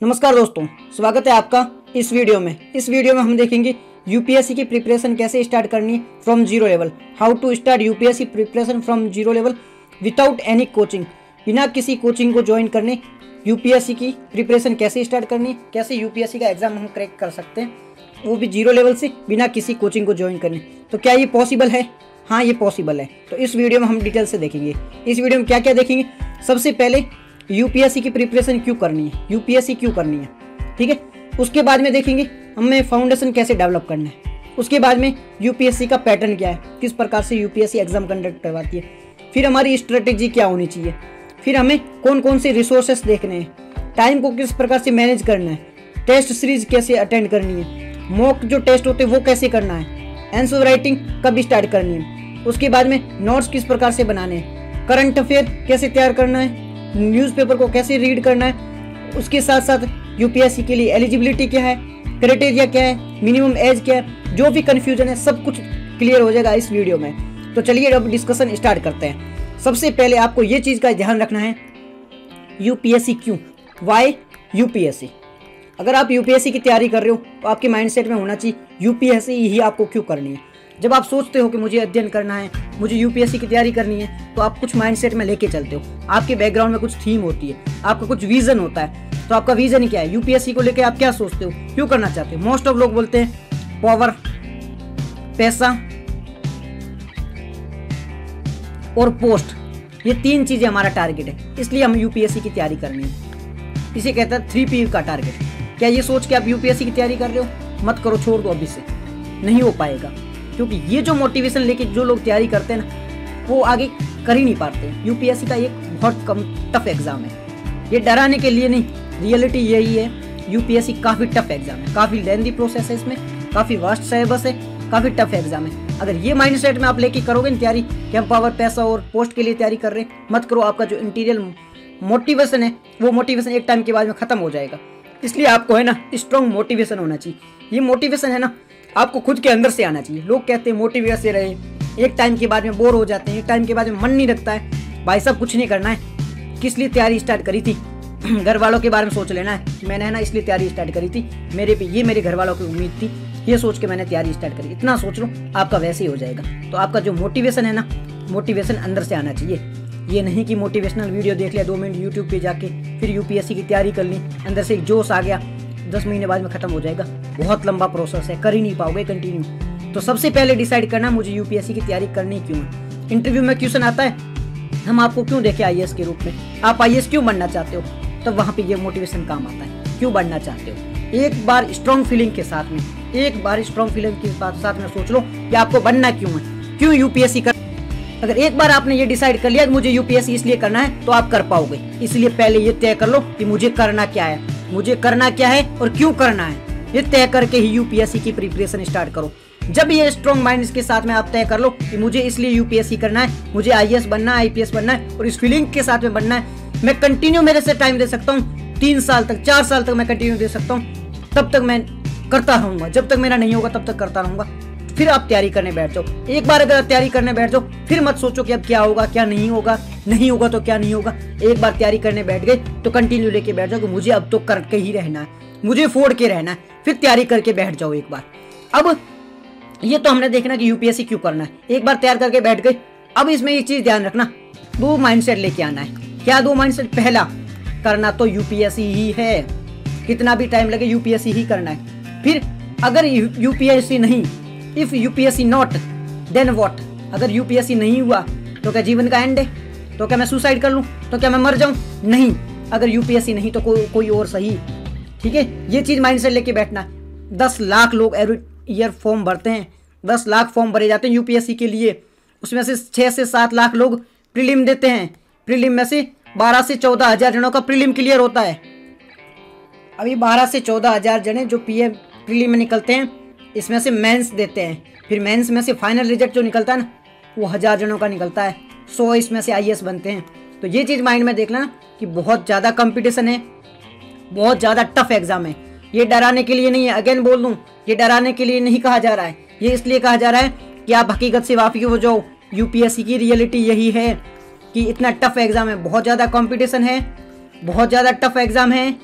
नमस्कार दोस्तों, स्वागत है आपका इस वीडियो में हम देखेंगे यूपीएससी की प्रिपरेशन कैसे स्टार्ट करनी है from zero level. How to start UPSC preparation from zero level without any coaching. बिना किसी कोचिंग को ज्वाइन करने यूपीएससी की प्रिपरेशन कैसे स्टार्ट करनी है, कैसे यूपीएससी का एग्जाम हम क्रैक कर सकते हैं, वो भी जीरो लेवल से बिना किसी कोचिंग को ज्वाइन करने। तो क्या ये पॉसिबल है? हाँ, ये पॉसिबल है। तो इस वीडियो में हम डिटेल से देखेंगे। इस वीडियो में क्या क्या देखेंगे। सबसे पहले यूपीएससी की प्रिपरेशन क्यों करनी है, यूपीएससी क्यों करनी है, ठीक है। उसके बाद में देखेंगे हमें फाउंडेशन कैसे डेवलप करना है। उसके बाद में यूपीएससी का पैटर्न क्या है, किस प्रकार से यूपीएससी एग्जाम कंडक्ट करवाती है। फिर हमारी स्ट्रेटेजी क्या होनी चाहिए। फिर हमें कौन कौन से रिसोर्सेस देखने हैं, टाइम को किस प्रकार से मैनेज करना है, टेस्ट सीरीज कैसे अटेंड करनी है, मॉक जो टेस्ट होते हैं वो कैसे करना है, आंसर राइटिंग कब स्टार्ट करनी है। उसके बाद में नोट्स किस प्रकार से बनाने हैं, करंट अफेयर कैसे तैयार करना है, न्यूज़पेपर को कैसे रीड करना है। उसके साथ साथ यूपीएससी के लिए एलिजिबिलिटी क्या है, क्राइटेरिया क्या है, मिनिमम एज क्या है, जो भी कंफ्यूजन है सब कुछ क्लियर हो जाएगा इस वीडियो में। तो चलिए अब डिस्कशन स्टार्ट करते हैं। सबसे पहले आपको ये चीज़ का ध्यान रखना है, यूपीएससी क्यों, वाई यूपीएससी। अगर आप यूपीएससी की तैयारी कर रहे हो तो आपके माइंडसेट में होना चाहिए यूपीएससी ही आपको क्यों करनी है। जब आप सोचते हो कि मुझे अध्ययन करना है, मुझे यूपीएससी की तैयारी करनी है, तो आप कुछ माइंडसेट में लेके चलते हो। आपके बैकग्राउंड में कुछ थीम होती है, आपका कुछ विजन होता है। तो आपका विजन क्या है, यूपीएससी को लेके आप क्या सोचते हो, क्यों करना चाहते हो। मोस्ट ऑफ लोग बोलते हैं पावर, पैसा और पोस्ट, ये तीन चीजें हमारा टारगेट है, इसलिए हम यूपीएससी की तैयारी करनी है। इसे कहता है 3P का टारगेट। क्या ये सोच के आप यूपीएससी की तैयारी कर रहे हो? मत करो, छोड़ दो, अभी से नहीं हो पाएगा। क्योंकि ये जो मोटिवेशन लेके जो लोग तैयारी करते हैं ना, वो आगे कर ही नहीं पाते। यूपीएससी का एक बहुत कम टफ एग्जाम है, ये डराने के लिए नहीं, रियलिटी यही है। यूपीएससी काफी टफ एग्जाम है, काफी लेंथी प्रोसेस है, इसमें काफी वास्ट सिलेबस है, काफी टफ एग्जाम है। अगर ये माइंडसेट में आप लेके करोगे ना तैयारी कि हम पावर, पैसा और पोस्ट के लिए तैयारी कर रहे हैं, मत करो। आपका जो इंटीरियर मोटिवेशन है वो मोटिवेशन एक टाइम के बाद में खत्म हो जाएगा। इसलिए आपको है ना स्ट्रॉन्ग मोटिवेशन होना चाहिए। ये मोटिवेशन है ना आपको खुद के अंदर से आना चाहिए। लोग कहते हैं मोटिवेट से रहे, एक टाइम के बाद में बोर हो जाते हैं, एक टाइम के बाद में मन नहीं लगता है। भाई साहब कुछ नहीं करना है। किस लिए तैयारी स्टार्ट करी थी, घर वालों के बारे में सोच लेना है। मैंने है ना इसलिए तैयारी स्टार्ट करी थी, मेरे पे ये मेरे घर वालों की उम्मीद थी, ये सोच के मैंने तैयारी स्टार्ट करी। इतना सोच लो, आपका वैसे ही हो जाएगा। तो आपका जो मोटिवेशन है ना, मोटिवेशन अंदर से आना चाहिए। ये नहीं कि मोटिवेशनल वीडियो देख लिया 2 मिनट यूट्यूब पे जाके, फिर यूपीएससी की तैयारी कर ली, अंदर से एक जोश आ गया, 10 महीने बाद में खत्म हो जाएगा। बहुत लंबा प्रोसेस है, कर ही नहीं पाओगे कंटिन्यू। तो सबसे पहले डिसाइड करना मुझे यूपीएससी की तैयारी करनी क्यों है। इंटरव्यू में क्वेश्चन आता है, हम आपको क्यों देखें आईएएस के रूप में, आप आईएएस क्यों बनना चाहते हो, तब वहाँ पे ये मोटिवेशन काम आता है, क्यों बनना चाहते हो। एक बार स्ट्रॉन्ग फीलिंग के साथ में, साथ में सोच लो कि आपको बनना क्यों है, क्यों यूपीएससी कर। अगर एक बार आपने ये डिसाइड कर लिया कि मुझे यूपीएससी इसलिए करना है, तो आप कर पाओगे। इसलिए पहले ये तय कर लो कि मुझे करना क्या है, मुझे करना क्या है और क्यों करना है। ये तय करके ही यूपीएससी की प्रिपरेशन स्टार्ट करो। जब ये स्ट्रॉन्ग माइंड के साथ में आप तय कर लो कि मुझे इसलिए यूपीएससी करना है, मुझे आईएएस बनना है, आईपीएस बनना है और इस फीलिंग के साथ में बनना है, मैं कंटिन्यू मेरे से टाइम दे सकता हूँ, 3 साल तक 4 साल तक मैं कंटिन्यू दे सकता हूँ, तब तक मैं करता रहूंगा। जब तक मेरा नहीं होगा तब तक करता रहूंगा। फिर आप तैयारी करने बैठ जाओ। एक बार अगर तैयारी करने बैठ जाओ, फिर मत सोचो कि अब क्या होगा क्या नहीं होगा, नहीं होगा तो क्या नहीं होगा। एक बार तैयारी करने बैठ गए तो कंटिन्यू लेके बैठ जाओ कि मुझे अब तो करके ही रहना है, मुझे फोड़ के रहना है। फिर तैयारी करके बैठ जाओ एक बार। अब ये तो हमने देखना कि यूपीएससी क्यों करना है। एक बार तैयार करके बैठ गए, अब इसमें एक चीज ध्यान रखना, 2 माइंडसेट लेके आना है। क्या 2 माइंडसेट? पहला, करना तो यूपीएससी ही है, कितना भी टाइम लगे यूपीएससी ही करना है। फिर अगर यूपीएससी नहीं, if UPSC not then what. अगर यूपीएससी नहीं हुआ तो क्या जीवन का एंड है, तो क्या मैं सुसाइड कर लूं, तो क्या मैं मर जाऊं? नहीं, अगर यूपीएससी नहीं तो कोई और सही, ठीक है। ये चीज माइंडसेट लेके बैठना। 10 लाख लोग एवरी ईयर फॉर्म भरते हैं, 10 लाख फॉर्म भरे जाते हैं यूपीएससी के लिए। उसमें से 6 से 7 लाख लोग प्रीलिम देते हैं। प्रीलिम में से 12 से 14 हजार जनों का प्रीलिम क्लियर होता है। अभी 12 से 14 हजार जने जो प्रीलिम में निकलते हैं, इसमें से मेंस देते हैं। फिर मेंस में से फाइनल रिजल्ट जो निकलता है ना, वो 1000 जनों का निकलता है। 100 इसमें से आईएएस बनते हैं। तो ये चीज़ माइंड में देख लेना कि बहुत ज़्यादा कंपटीशन है, बहुत ज़्यादा टफ एग्जाम है। ये डराने के लिए नहीं है, अगेन बोल दूँ, ये डराने के लिए नहीं कहा जा रहा है। ये इसलिए कहा जा रहा है कि आप हकीकत से वाकिफ हो जाओ। यूपीएससी की रियलिटी यही है कि इतना टफ एग्जाम है, बहुत ज़्यादा कंपटीशन है, बहुत ज़्यादा टफ एग्जाम है,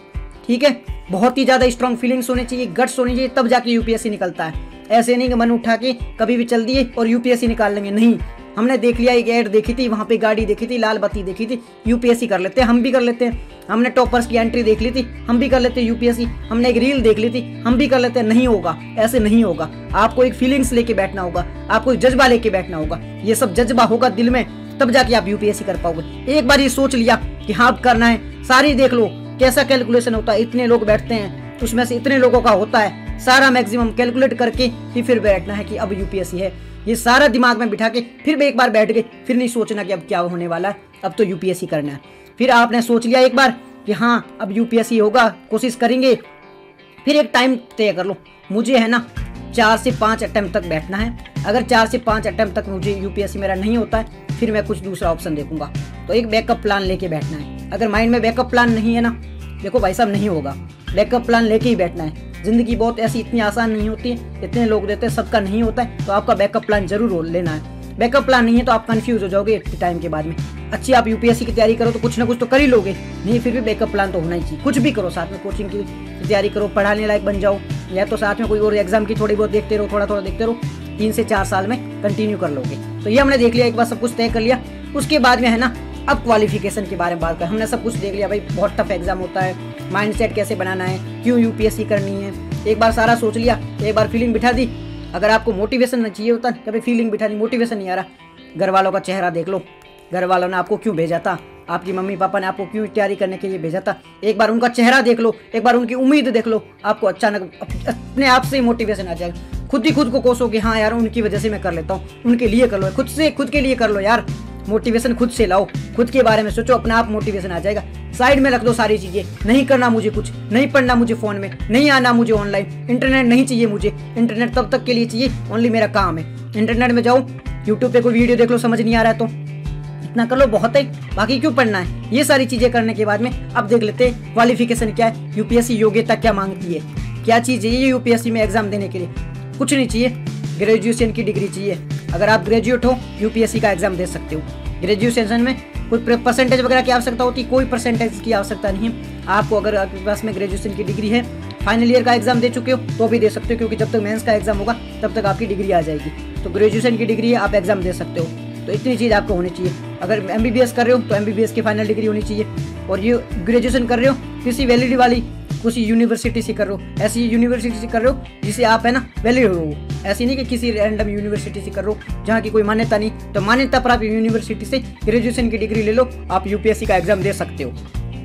ठीक है, बहुत ही ज़्यादा स्ट्रॉन्ग फीलिंग्स होनी चाहिए, गट्स होनी चाहिए, तब जाके यूपीएससी निकलता है। ऐसे नहीं कि मन उठा के कभी भी चल दिए और यूपीएससी निकाल लेंगे, नहीं। हमने देख लिया, एक ऐड देखी थी, वहाँ पे गाड़ी देखी थी, लाल बत्ती देखी थी, यूपीएससी कर लेते हैं, हम भी कर लेते हैं। हमने टॉपर्स की एंट्री देख ली थी, हम भी कर लेते हैं यूपीएससी। हमने एक रील देख ली थी, हम भी कर लेते हैं। नहीं होगा, ऐसे नहीं होगा। आपको एक फीलिंग्स लेके बैठना होगा, आपको एक जज्बा लेके बैठना होगा। ये सब जज्बा होगा दिल में, तब जाके आप यूपीएससी कर पाओगे। एक बार ये सोच लिया कि हाँ अब करना है, सारी देख लो कैसा कैलकुलेशन होता है, इतने लोग बैठते हैं, उसमें से इतने लोगों का होता है, सारा मैक्सिमम कैलकुलेट करके ही फिर बैठना है कि अब यूपीएससी है। ये सारा दिमाग में बिठा के फिर एक बार बैठ गए, फिर नहीं सोचना कि अब क्या होने वाला है, अब तो यूपीएससी करना है। फिर आपने सोच लिया एक बार कि हाँ अब यूपीएससी होगा, कोशिश करेंगे, फिर एक टाइम तय कर लो, मुझे है ना 4 से 5 अटेम्प्ट तक बैठना है। अगर 4 से 5 अटेम्प्ट तक मुझे यूपीएससी मेरा नहीं होता है, फिर मैं कुछ दूसरा ऑप्शन देखूंगा। तो एक बैकअप प्लान लेके बैठना है। अगर माइंड में बैकअप प्लान नहीं है ना, देखो भाई साहब नहीं होगा, बैकअप प्लान लेके ही बैठना है। जिंदगी बहुत ऐसी इतनी आसान नहीं होती है, इतने लोग देते हैं, सबका नहीं होता है, तो आपका बैकअप प्लान जरूर लेना है। बैकअप प्लान नहीं है तो आप कंफ्यूज हो जाओगे टाइम के बाद में। अच्छी आप यूपीएससी की तैयारी करो तो कुछ ना कुछ तो कर ही लोगे, नहीं फिर भी बैकअप प्लान तो होना ही चाहिए। कुछ भी करो, साथ में कोचिंग की तैयारी करो, पढ़ाने लायक बन जाओ, या तो साथ में कोई और एग्जाम की थोड़ी बहुत देखते रहो, थोड़ा थोड़ा देखते रहो, 3 से 4 साल में कंटिन्यू कर लोगे। तो ये हमने देख लिया, एक बार सब कुछ तय कर लिया। उसके बाद में है ना अब क्वालिफिकेशन के बारे में बात करें। हमने सब कुछ देख लिया भाई, बहुत टफ एग्जाम होता है, माइंडसेट कैसे बनाना है, क्यों यूपीएससी करनी है, एक बार सारा सोच लिया, एक बार फीलिंग बिठा दी। अगर आपको मोटिवेशन चाहिए होता है, कभी फीलिंग बिठा दी, मोटिवेशन नहीं आ रहा, घर वालों का चेहरा देख लो, घर वालों ने आपको क्यों भेजा था, आपकी मम्मी पापा ने आपको क्यों तैयारी करने के लिए भेजा था, एक बार उनका चेहरा देख लो, एक बार उनकी उम्मीद देख लो, आपको अचानक अपने आप से मोटिवेशन आ जाएगा। खुद ही खुद को कोसो कि हाँ यार उनकी वजह से मैं कर लेता हूँ, उनके लिए कर लो, खुद के लिए कर लो यार। मोटिवेशन खुद से लाओ, खुद के बारे में सोचो, अपने आप मोटिवेशन आ जाएगा। साइड में रख दो सारी चीजें, नहीं करना मुझे कुछ, नहीं पढ़ना मुझे फोन में, नहीं आना मुझे ऑनलाइन, इंटरनेट नहीं चाहिए मुझे, इंटरनेट तब तक के लिए चाहिए ओनली मेरा काम है। इंटरनेट में जाओ, यूट्यूब पे कोई वीडियो देख लो, समझ नहीं आ रहा है तो इतना कर लो, बहुत है, बाकी क्यों पढ़ना है। ये सारी चीजें करने के बाद में अब देख लेते हैं क्वालिफिकेशन क्या है, यूपीएससी योग्यता क्या मांगती है, क्या चीज चाहिए यूपीएससी में एग्जाम देने के लिए। कुछ नहीं चाहिए, ग्रेजुएशन की डिग्री चाहिए। अगर आप ग्रेजुएट हो यूपीएससी का एग्जाम दे सकते हो। ग्रेजुएशन में कोई परसेंटेज वगैरह की आवश्यकता होती है, कोई परसेंटेज की आवश्यकता नहीं है आपको। अगर आपके पास में ग्रेजुएशन की डिग्री है, फाइनल ईयर का एग्जाम दे चुके हो तो भी दे सकते हो, क्योंकि जब तक मेंस का एग्जाम होगा तब तक आपकी डिग्री आ जाएगी। तो ग्रेजुएशन की डिग्री है, आप एग्जाम दे सकते हो। तो इतनी चीज़ आपको होनी चाहिए। अगर एमबीबीएस कर रहे हो तो एमबीबीएस की फाइनल डिग्री होनी चाहिए। और ये ग्रेजुएशन कर रहे हो किसी वैलिड वाली किसी यूनिवर्सिटी से कर रहे हो, ऐसी यूनिवर्सिटी से कर रहे हो जिसे आप है ना वैलिड हो, ऐसी नहीं कि किसी रैंडम यूनिवर्सिटी से कर रहे हो जहाँ की कोई मान्यता नहीं। तो मान्यता प्राप्त यूनिवर्सिटी से ग्रेजुएशन की डिग्री ले लो, आप यूपीएससी का एग्जाम दे सकते हो।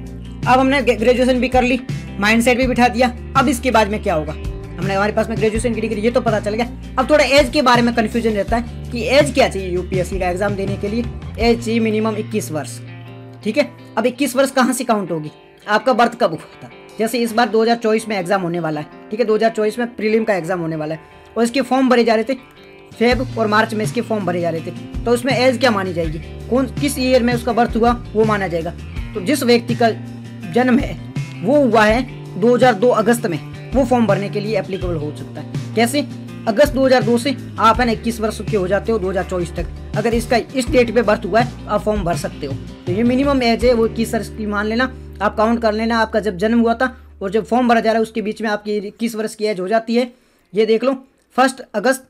अब हमने ग्रेजुएशन भी कर ली, माइंडसेट भी बिठा दिया। अब इसके बाद में क्या होगा, हमने हमारे पास में ग्रेजुएशन की डिग्री ये तो पता चल गया। अब थोड़ा एज के बारे में कंफ्यूजन रहता है कि एज क्या चाहिए यूपीएससी का एग्जाम देने के लिए। एज चाहिए मिनिमम 21 वर्ष, ठीक है। अब 21 वर्ष कहाँ से काउंट होगी, आपका बर्थ कब हुआ था। जैसे इस बार 2024 में एग्जाम होने वाला है, ठीक है, 2024 में प्रीलिम का एग्जाम होने वाला है और इसके फॉर्म भरे जा रहे थे, फेब और मार्च में इसके फॉर्म भरे जा रहे थे। तो उसमें एज क्या मानी जाएगी, कौन किस ईयर में उसका बर्थ हुआ वो माना जाएगा। तो जिस व्यक्ति का जन्म है वो हुआ है 2002 अगस्त में, वो फॉर्म भरने के लिए एप्लीकेबल हो सकता है। कैसे, अगस्त 2002 से आप है ना 21 वर्ष के हो जाते हो 2024 तक। अगर इसका इस डेट पे बर्थ हुआ है आप फॉर्म भर सकते हो। तो ये मिनिमम एज है वो 21 वर्ष की मान लेना, आप काउंट कर लेना आपका जब जन्म हुआ था और जब फॉर्म भरा जा रहा है उसके बीच में आपकी 21 वर्ष की एज हो जाती है। ये देख लो 1 अगस्त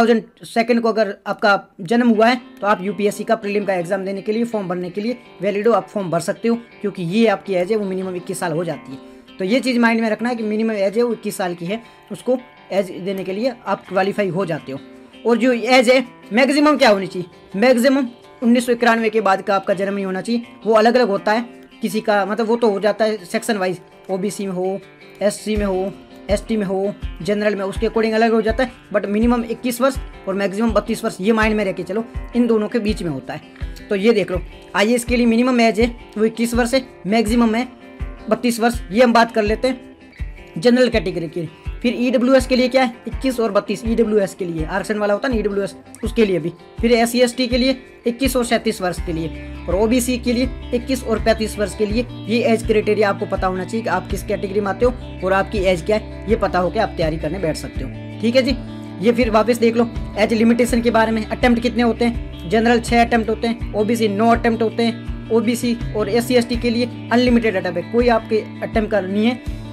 2002 को अगर आपका जन्म हुआ है तो आप यूपीएससी का प्रीलिम का एग्जाम देने के लिए फॉर्म भरने के लिए वैलिड हो, आप फॉर्म भर सकते हो, क्योंकि ये आपकी एज है वो मिनिमम 21 साल हो जाती है। तो ये चीज़ माइंड में रखना है कि मिनिमम एज है वो 21 साल की है, उसको एज देने के लिए आप क्वालिफाई हो जाते हो। और जो एज है मैक्सिमम क्या होनी चाहिए, मैक्सिमम 1991 के बाद का आपका जन्म नहीं होना चाहिए। वो अलग अलग होता है किसी का, मतलब वो तो हो जाता है सेक्शन वाइज, ओबीसी में हो, एससी में हो, एसटी में हो, जनरल में, उसके अकॉर्डिंग अलग हो जाता है। बट मिनिमम 21 वर्ष और मैक्सिमम 32 वर्ष ये माइंड में रह के चलो, इन दोनों के बीच में होता है। तो ये देख लो, आईएएस के लिए मिनिमम एज है वो 21 वर्ष है, मैक्सिमम है 32 वर्ष। ये हम बात कर लेते हैं जनरल कैटेगरी की। फिर ईडब्ल्यूएस के लिए क्या है 21 और 32, ईडब्ल्यूएस के लिए आरक्षण वाला होता है ना ईडब्ल्यूएस, उसके लिए भी। फिर एससी एसटी के लिए 21 और 37 वर्ष के लिए, और ओबीसी के लिए 21 और 35 वर्ष के लिए। ये एज क्राइटेरिया आपको पता होना चाहिए कि आप किस कैटेगरी में आते हो और आपकी एज क्या है, ये पता हो के आप तैयारी करने बैठ सकते हो। ठीक है जी। ये फिर वापस देख लो एज लिमिटेशन के बारे में, अटेम्प्ट कितने होते हैं, जनरल 6 अटेम्प्ट होते हैं, ओबीसी 9 अटेम्प्ट होते हैं, ओबीसी और एससी एसटी के लिए अनलिमिटेड अटेम्प्ट है, कोई आपके अटेम्प्ट करनी है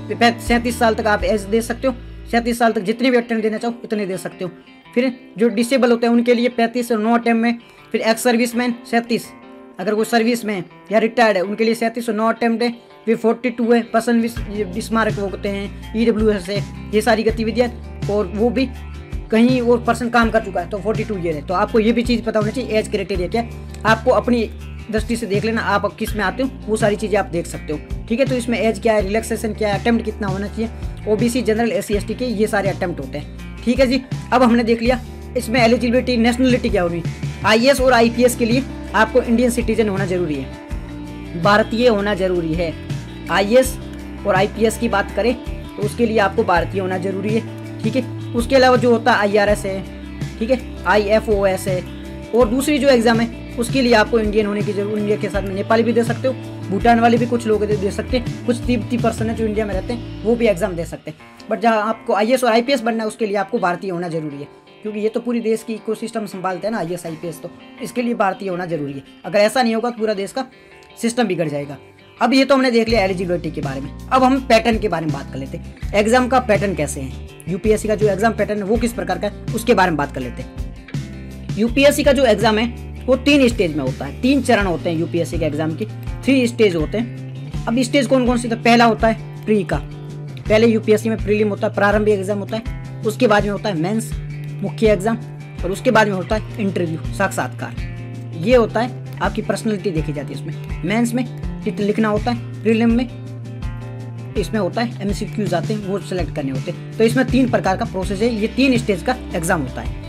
37 साल तक आप एज दे सकते हो। 37 साल तक जितने भी अटेम्प्ट देना चाहो इतने दे सकते हो। फिर जो डिसेबल होते हैं उनके लिए 35 और 9 अटेम्प्ट में। फिर एक्स सर्विसमैन 37, अगर कोई सर्विस में या रिटायर्ड है उनके लिए 37 और 9 अटेम्प्ट है। फिर 42 है पर्सन विस्मारक वो होते हैं, EWS है, ये सारी गतिविधियाँ, और वो भी कहीं और पर्सन काम कर चुका है तो 42 ईयर है। तो आपको ये भी चीज़ पता होनी चाहिए एज क्राइटेरिया क्या है। आपको अपनी दृष्टि से देख लेना आप अब किस में आते हो, वो सारी चीज़ें आप देख सकते हो। ठीक है, तो इसमें एज क्या है, रिलैक्सेशन क्या है, अटेम्प्ट कितना होना चाहिए, OBC जनरल SC ST के ये सारे अटेम्प्ट होते हैं। ठीक है जी, अब हमने देख लिया इसमें एलिजिबिलिटी, नेशनलिटी क्या होगी। IAS और IPS के लिए आपको इंडियन सिटीजन होना जरूरी है, भारतीय होना जरूरी है। IAS और IPS की बात करें तो उसके लिए आपको भारतीय होना जरूरी है। ठीक है, उसके अलावा जो होता है IRS है, ठीक है, IFOS है, और दूसरी जो एग्ज़ाम है उसके लिए आपको इंडियन होने की जरूरत। इंडिया के साथ में नेपाली भी दे सकते हो, भूटान वाले भी कुछ लोग दे सकते हैं, कुछ 30% है जो इंडिया में रहते हैं वो भी एग्जाम दे सकते हैं। बट जहाँ आपको IAS और IPS बनना है उसके लिए आपको भारतीय होना जरूरी है, क्योंकि ये तो पूरी देश की इकोसिस्टम संभालते हैं ना IAS IPS, तो इसके लिए भारतीय होना जरूरी है। अगर ऐसा नहीं होगा तो पूरा देश का सिस्टम बिगड़ जाएगा। अब ये तो हमने देख लिया एलिजिबिलिटी के बारे में। अब हम पैटर्न के बारे में बात कर लेते हैं, एग्जाम का पैटर्न कैसे है, UPSC का जो एग्जाम पैटर्न है वो किस प्रकार का है उसके बारे में बात कर लेते हैं। UPSC का जो एग्जाम है वो 3 स्टेज में होता है, 3 चरण होते हैं UPSC के एग्जाम के, 3 स्टेज होते हैं। अब स्टेज कौन कौन सी, तो पहला होता है प्री का, पहले UPSC में प्रीलिम होता है, प्रारंभिक एग्जाम होता है, उसके बाद में होता है मेंस मुख्य एग्जाम, और उसके बाद में होता है इंटरव्यू साक्षात्कार। ये होता है आपकी पर्सनैलिटी देखी जाती है इसमें। मेंस में कितना लिखना होता है, प्रीलिम में इसमें होता है MCQs आते हैं वो सिलेक्ट करने होते हैं। तो इसमें 3 प्रकार का प्रोसेस है, ये 3 स्टेज का एग्जाम होता है।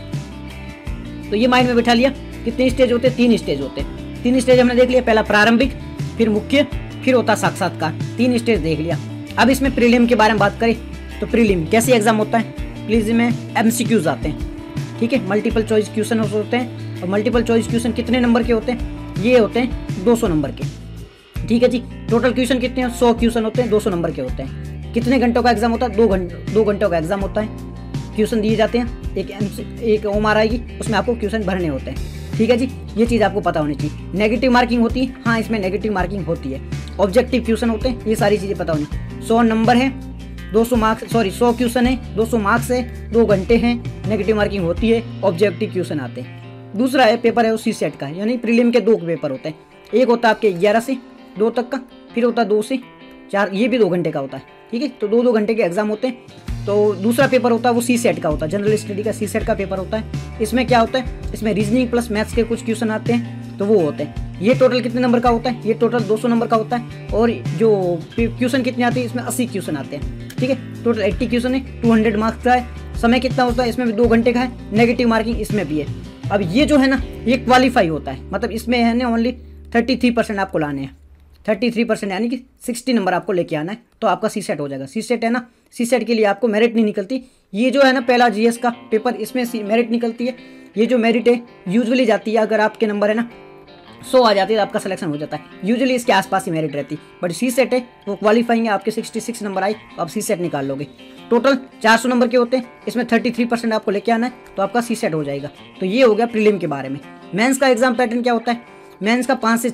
तो ये माइंड में बिठा लिया कितने स्टेज होते हैं, 3 स्टेज होते हैं। 3 स्टेज हमने देख लिया, पहला प्रारंभिक, फिर मुख्य, फिर होता साक्षात्कार, 3 स्टेज देख लिया। अब इसमें प्रीलिम के बारे में बात करें तो प्रीलिम कैसे एग्जाम होता है, प्रीलिम में MCQs आते हैं। ठीक है, मल्टीपल चॉइस क्वेश्चन होते हैं, और मल्टीपल चॉइस क्वेश्चन कितने नंबर के होते हैं, ये होते हैं 200 नंबर के। ठीक है जी, टोटल क्वेश्चन कितने हैं, 100 क्वेश्चन होते हैं, 200 नंबर के होते हैं। कितने घंटों का एग्जाम होता है, 2 घंटों का एग्जाम होता है। क्वेश्चन दिए जाते हैं, एक ओमआर आएगी उसमें आपको क्वेश्चन भरने होते हैं। ठीक है जी, ये चीज़ आपको पता होनी चाहिए। नेगेटिव मार्किंग होती है, हाँ इसमें नेगेटिव मार्किंग होती है। ऑब्जेक्टिव क्वेश्चन होते हैं, ये सारी चीज़ें पता होनी। 100 नंबर है, 200 मार्क्स, 100 क्वेश्चन है, 200 मार्क्स है, 2 घंटे हैं, नेगेटिव मार्किंग होती है, ऑब्जेक्टिव क्वेश्चन आते हैं। दूसरा है पेपर है वो CSET का, यानी प्रीलिम के 2 पेपर होते हैं। एक होता है आपके 11 से 2 तक का, फिर होता है 2 से 4, ये भी 2 घंटे का होता है। ठीक है, तो 2 घंटे के एग्जाम होते हैं। तो दूसरा पेपर होता है वो CSET का होता है, जनरल स्टडी का CSET का पेपर होता है। इसमें क्या होता है, इसमें रीजनिंग प्लस मैथ्स के कुछ क्वेश्चन आते हैं, तो वो होते हैं। ये टोटल कितने नंबर का होता है, ये टोटल 200 नंबर का होता है, और जो क्वेश्चन कितने आते हैं इसमें 80 क्वेश्चन आते हैं। ठीक है, टोटल 80 क्वेश्चन है, 200 मार्क्स का है। समय कितना होता है, इसमें भी 2 घंटे का है, नेगेटिव मार्किंग इसमें भी है। अब ये जो है ना ये क्वालिफाई होता है, मतलब इसमें है ना ओनली 33% आपको लाने हैं, 33% यानी कि 60 नंबर आपको लेके आना है, तो आपका CSET हो जाएगा। CSET है ना, CSET के लिए आपको मेरिट नहीं निकलती। ये जो है ना पहला GS का पेपर, इसमें मेरिट निकलती है। ये जो मेरिट है यूजुअली जाती है, अगर आपके नंबर है ना 100 आ जाती है तो आपका सिलेक्शन हो जाता है, यूजुअली इसके आसपास ही मेरिट रहती है। बट CSET है वो क्वालिफाइंग है, आपके 66 नंबर आई तो आप CSET निकाल लोगे। टोटल 400 नंबर के होते हैं, इसमें 33% आपको लेके आना है, तो आपका CSET हो जाएगा। तो ये हो गया प्रीलिम के बारे में। मेंस का एग्जाम पैटर्न क्या होता है, मेंस का 5 से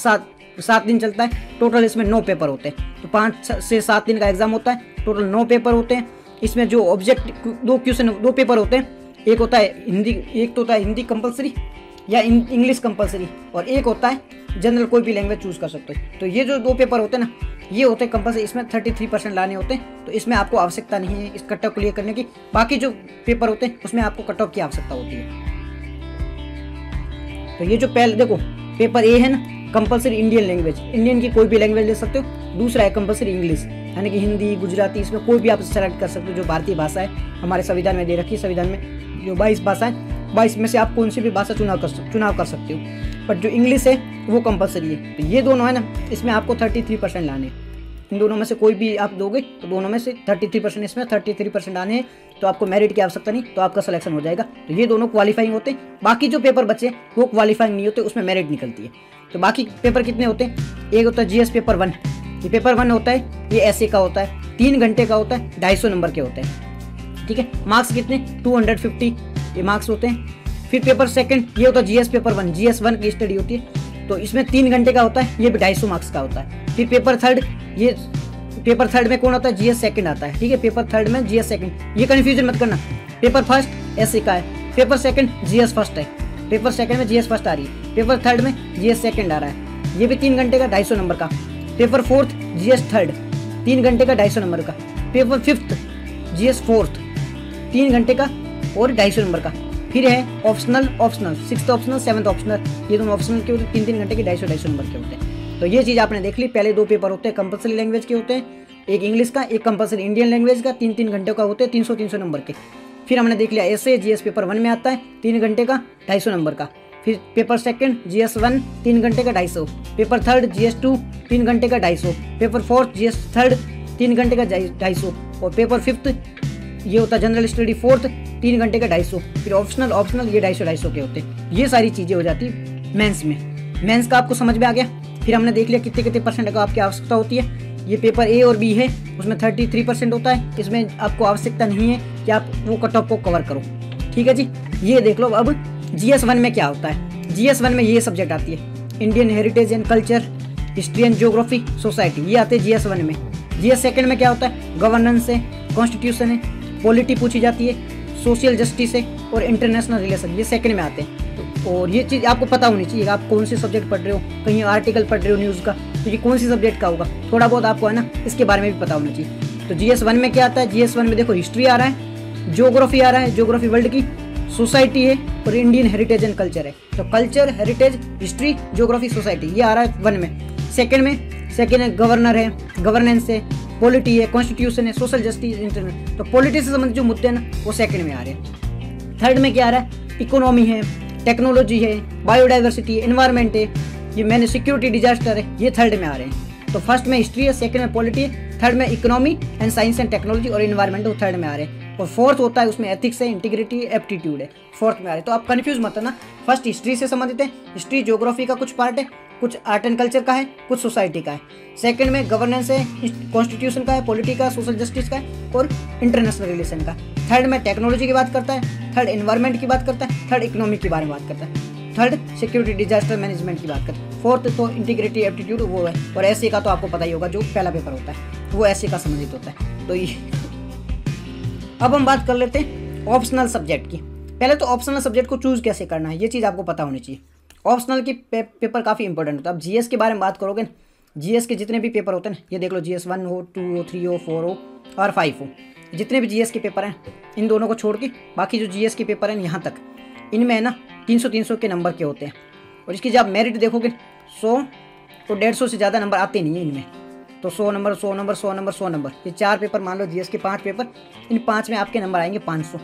7 दिन चलता है। टोटल इसमें 9 पेपर होते हैं, तो 5 से 7 दिन का एग्जाम होता है, टोटल 9 पेपर होते हैं। इसमें जो ऑब्जेक्ट 2 पेपर होते हैं, एक होता है हिंदी, एक तो होता है हिंदी कंपलसरी या इंग्लिश कंपलसरी, और एक होता है जनरल, कोई भी लैंग्वेज चूज कर सकते हो। तो ये जो 2 पेपर होते हैं ना ये होते हैं कंपलसरी, इसमें 33% लाने होते हैं, तो इसमें आपको आवश्यकता नहीं है इस कट ऑफ क्लियर करने की। बाकी जो पेपर होते हैं उसमें आपको कट ऑफ की आवश्यकता होती है। तो ये जो पहले देखो पेपर A है ना, कंपलसरी इंडियन लैंग्वेज, इंडियन की कोई भी लैंग्वेज ले सकते हो। दूसरा है कंपलसरी इंग्लिश, यानी कि हिंदी, गुजराती, इसमें कोई भी आप सेलेक्ट कर सकते हो जो भारतीय भाषा है, हमारे संविधान में दे रखी है। संविधान में जो 22 भाषा है, 22 में से आप कौन सी भी भाषा चुनाव कर सकते हो। बट जो इंग्लिश है वो कंपलसरी है। तो ये दोनों है ना, इसमें आपको 33% लाने हैं। इन दोनों में से कोई भी आप दोगे तो दोनों में से 33%, इसमें 33% आने हैं, तो आपको मेरिट की आवश्यकता नहीं, तो आपका सिलेक्शन हो जाएगा। तो ये दोनों क्वालिफाइंग होते हैं। बाकी जो पेपर बचे वो क्वालिफाइंग नहीं होते, उसमें मेरिट निकलती है। तो बाकी पेपर कितने होते हैं, एक होता है GS पेपर 1, ये पेपर 1 होता है, ये ऐसे का होता है, 3 घंटे का होता है, 250 नंबर के होते हैं। ठीक है, मार्क्स कितने 250 ये मार्क्स होते हैं। फिर पेपर 2 ये होता है GS पेपर 1, GS 1 की स्टडी होती है, तो इसमें 3 घंटे का होता है, ये भी 250 मार्क्स का होता है। फिर पेपर 3 ये पेपर थर्ड में कौन होता है, जीएस सेकंड आता है, ठीक है। पेपर थर्ड में जीएस सेकंड, ये कंफ्यूजन मत करना। पेपर फर्स्ट एसए का है, पेपर सेकंड जीएस फर्स्ट है, पेपर सेकंड में जीएस फर्स्ट आ रही है, पेपर थर्ड में जीएस सेकंड आ रहा है, ये भी 3 घंटे का 250 नंबर का। पेपर फोर्थ जीएस थर्ड 3 घंटे का 250 नंबर का। पेपर फिफ्थ जीएस फोर्थ 3 घंटे का और 250 नंबर का। फिर है optional, sixth optional, seventh optional, ये दोनों ऑप्शनल के होते हैं, 3-3 घंटे के 250 नंबर के होते हैं। तो ये चीज़ आपने देख ली। पहले 2 पेपर होते हैं कंपलसरी लैंग्वेज के होते हैं, एक इंग्लिश का, एक कंपलसरी इंडियन लैंग्वेज का, 3-3 घंटे का होते हैं, 300-300 नंबर के। फिर हमने देख लिया एसए जीएस पेपर 1 में आता है 3 घंटे का 250 नंबर का। फिर पेपर सेकंड जीएस 1 3 घंटे का 250, पेपर थर्ड जीएस 2 3 घंटे का 250, पेपर फोर्थ जीएस थर्ड 3 घंटे का 250, और पेपर फिफ्थ ये होता है जनरल स्टडी फोर्थ 3 घंटे का 250। फिर ऑप्शनल ये 250 के होते हैं। ये सारी चीज़ें हो जाती मेंस में। मेंस का आपको समझ में आ गया। फिर हमने देख लिया कितने परसेंट का आपकी आवश्यकता होती है। ये पेपर ए और बी है, उसमें 33% होता है। इसमें आपको आवश्यकता नहीं है कि आप वो कट ऑफ को कवर करो, ठीक है जी। ये देख लो। अब जीएस 1 में क्या होता है, जीएस 1 में ये सब्जेक्ट आती है, Indian heritage and culture, history and geography, society, ये आते हैं जीएस 1 में। जीएस सेकंड में क्या होता है, गवर्नेंस है, कॉन्स्टिट्यूशन है, पॉलिटी पूछी जाती है, सोशल जस्टिस है और इंटरनेशनल रिलेशन, ये सेकंड में आते हैं। और ये चीज़ आपको पता होनी चाहिए, आप कौन से सब्जेक्ट पढ़ रहे हो, कहीं आर्टिकल पढ़ रहे हो न्यूज़ का, तो ये कौन सी सब्जेक्ट का होगा, थोड़ा बहुत आपको है ना इसके बारे में भी पता होना चाहिए। तो जीएस 1 में क्या आता है, जीएस 1 में देखो हिस्ट्री आ रहा है, ज्योग्राफी आ रहा है, ज्योग्राफी वर्ल्ड की, सोसाइटी है और इंडियन हेरिटेज एंड कल्चर है। तो culture, heritage, history, geography, society ये आ रहा है 1 में। सेकंड में गवर्नर है, गवर्नेंस है, पॉलिटी है, कॉन्स्टिट्यूशन है, सोशल जस्टिस, इंटरनेट। तो पॉलिटी से संबंधित जो मुद्दे हैं ना वो सेकंड में आ रहे हैं। थर्ड में क्या आ रहा है, इकोनॉमी है, टेक्नोलॉजी है, बायोडाइवर्सिटी है, एनवायरनमेंट है, ये मैंने सिक्योरिटी डिजास्टर है, ये थर्ड में आ रहे हैं। तो फर्स्ट में हिस्ट्री है, सेकंड में पॉलिटी है, थर्ड में economy and science and technology और एनवायरनमेंट वो थर्ड में आ रहे हैं। और फोर्थ होता है उसमें एथिक्स है, इंटीग्रिटी, एप्टीट्यूड है, फोर्थ में आ रहे हैं। तो आप कंफ्यूज मत ना। फर्स्ट हिस्ट्री से संबंधित है, हिस्ट्री ज्योग्राफी का कुछ पार्ट है, कुछ आर्ट एंड कल्चर का है, कुछ सोसाइटी का है। सेकंड में गवर्नेंस है, कॉन्स्टिट्यूशन का है, पॉलिटी का, सोशल जस्टिस का है और इंटरनेशनल रिलेशन का। थर्ड में टेक्नोलॉजी की बात करता है, थर्ड एनवायरनमेंट की बात करता है, थर्ड इकोनॉमी के बारे में बात करता है, थर्ड सिक्योरिटी डिजास्टर मैनेजमेंट की बात करते हैं, फोर्थ तो इंटीग्रिटी एप्टीट्यूड वो है। और एसए का तो आपको पता ही होगा, जो पहला पेपर होता है वो एसए का संबंधित होता है। तो ये अब हम बात कर लेते हैं ऑप्शनल सब्जेक्ट की। पहले तो ऑप्शनल सब्जेक्ट को चूज कैसे करना है ये चीज़ आपको पता होनी चाहिए। ऑप्शनल की पेपर काफ़ी इंपॉर्टेंट होता है। अब जीएस के बारे में बात करोगे, जीएस के जितने भी पेपर होते हैं, ये देख लो, जीएस 1 हो, 2 हो, 3 हो, 4 हो और 5 हो, जितने भी जीएस के पेपर हैं इन दोनों को छोड़ के बाकी जो जीएस के पेपर हैं यहाँ तक, इनमें है ना 300-300 के नंबर के होते हैं। और इसकी जब आप मेरिट देखोगे 100 तो 150 से ज़्यादा नंबर आते नहीं हैं इनमें। तो 100 नंबर, 100 नंबर, 100 नंबर, 100 नंबर, ये 4 पेपर मान लो जीएस के 5 पेपर, इन 5 में आपके नंबर आएंगे 500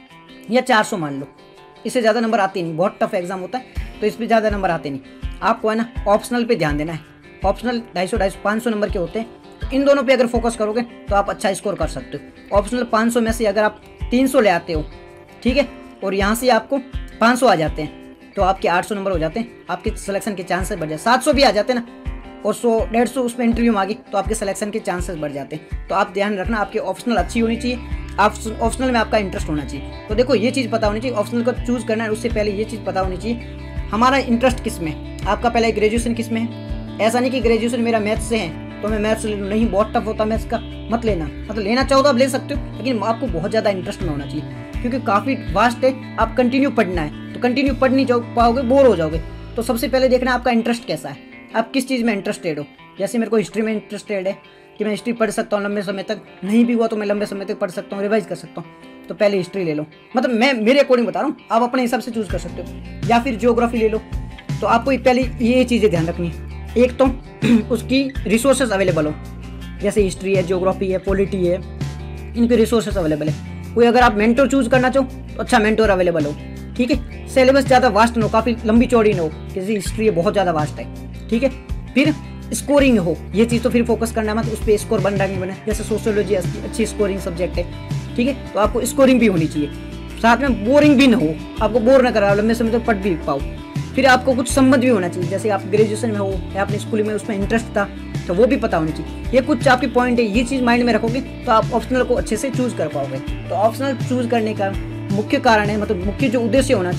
या 400 मान लो। इससे ज़्यादा नंबर आते नहीं, बहुत टफ एग्जाम होता है तो इस पर ज़्यादा नंबर आते नहीं। आपको है ना ऑप्शनल पे ध्यान देना है। ऑप्शनल 250, 500 नंबर के होते हैं। तो इन दोनों पे अगर फोकस करोगे तो आप अच्छा स्कोर कर सकते हो। ऑप्शनल 500 में से अगर आप 300 ले आते हो, ठीक है, और यहाँ से आपको 500 आ जाते हैं तो आपके 800 नंबर हो जाते हैं, आपके सिलेक्शन के चांसेस बढ़ जाते हैं। 700 भी आ जाते हैं ना, और 100-150 उसमें इंटरव्यू में आ गई तो आपके सिलेक्शन के चांसेस बढ़ जाते हैं। तो आप ध्यान रखना, आपकी ऑप्शनल अच्छी होनी चाहिए, आप ऑप्शनल में आपका इंटरेस्ट होना चाहिए। तो देखो ये चीज़ पता होनी चाहिए, ऑप्शनल को चूज़ करना है उससे पहले ये चीज़ पता होनी चाहिए हमारा इंटरेस्ट किस में, आपका पहले ग्रेजुएशन किस में है। ऐसा नहीं कि ग्रेजुएशन मेरा मैथ्स से है तो मैं मैथ्स ले लूँ, नहीं, बहुत टफ होता मैथ्स का, मत लेना। मतलब लेना चाहो तो आप ले सकते हो, लेकिन आपको बहुत ज़्यादा इंटरेस्ट में होना चाहिए क्योंकि काफ़ी वास्ट है। आप कंटिन्यू पढ़ना है तो कंटिन्यू पढ़ नहीं पाओगे, बोर हो जाओगे। तो सबसे पहले देखना आपका इंटरेस्ट कैसा है, आप किस चीज़ में इंटरेस्टेड हो। जैसे मेरे को हिस्ट्री में इंटरेस्टेड है कि मैं हिस्ट्री पढ़ सकता हूँ लंबे समय तक, नहीं भी हुआ तो मैं लंबे समय तक पढ़ सकता हूँ, रिवाइज कर सकता हूँ, तो पहले हिस्ट्री ले लो। मतलब मैं मेरे अकॉर्डिंग बता रहा हूँ, आप अपने हिसाब से चूज़ कर सकते हो। या फिर ज्योग्राफी ले लो। तो आपको पहले ये चीज़ें ध्यान रखनी है, एक तो उसकी रिसोर्सेज अवेलेबल हो, जैसे हिस्ट्री है, ज्योग्राफी है, पॉलिटी है, इनके रिसोर्सेज अवेलेबल है। कोई अगर आप मेंटोर चूज़ करना चाहो तो अच्छा मेंटोर अवेलेबल हो, ठीक है। सिलेबस ज़्यादा वास्ट ना हो, काफ़ी लंबी चौड़ी ना हो, जैसे हिस्ट्री है बहुत ज़्यादा वास्ट है, ठीक है। फिर स्कोरिंग हो, ये चीज़ तो फिर फोकस करना मत, उस पर स्कोर बन रहा नहीं बने। जैसे सोशियोलॉजी अच्छी स्कोरिंग सब्जेक्ट है, ठीक है, तो आपको स्कोरिंग भी होनी चाहिए, साथ में बोरिंग भी ना हो, आपको बोर ना करा, लंबे समय तक पढ़ भी पाओ। फिर आपको कुछ संबंध भी होना चाहिए, जैसे आप ग्रेजुएशन में हो या अपने स्कूल में उसमें इंटरेस्ट था तो वो भी पता होनी चाहिए। ये कुछ आपके पॉइंट है, ये चीज़ माइंड में रखोगे तो आप ऑप्शनल को अच्छे से चूज़ कर पाओगे। तो ऑप्शनल चूज़ करने का मुख्य कारण है, मतलब मुख्य जो उद्देश्य होना चाहिए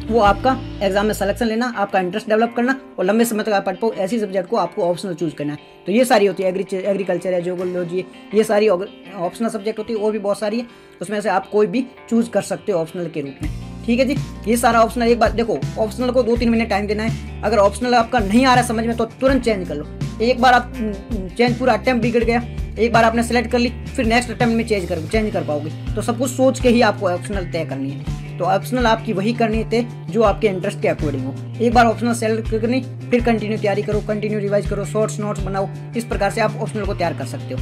वो आपका एग्जाम में सिलेक्शन लेना, आपका इंटरेस्ट डेवलप करना और लंबे समय तक आप पढ़ पाओ, ऐसी सब्जेक्ट को आपको ऑप्शनल चूज करना है। तो ये सारी होती है, एग्रीकल्चर है, जियोलॉजी है, ये सारी ऑप्शनल सब्जेक्ट होती है। और भी बहुत सारी है, उसमें से आप कोई भी चूज कर सकते हो ऑप्शनल के रूप में। ठीक है जी, ये सारा ऑप्शनल। एक बार देखो, ऑप्शनल को 2-3 महीने टाइम देना है। अगर ऑप्शनल आपका नहीं आ रहा समझ में तो तुरंत चेंज कर लो। एक बार आप चेंज, पूरा अटेम्प्ट बिगड़ गया, एक बार आपने सेलेक्ट कर ली, फिर नेक्स्ट अटेम्प्ट में चेंज कर पाओगे। तो सब कुछ सोच के ही आपको ऑप्शनल तय करनी है। तो ऑप्शनल आपकी वही करनी थे जो आपके इंटरेस्ट के अकॉर्डिंग हो। एक बार ऑप्शनल सेलेक्ट करनी, फिर कंटिन्यू तैयारी करो, कंटिन्यू रिवाइज करो, शॉर्ट्स नोट्स बनाओ। इस प्रकार से आप ऑप्शनल को तैयार कर सकते हो।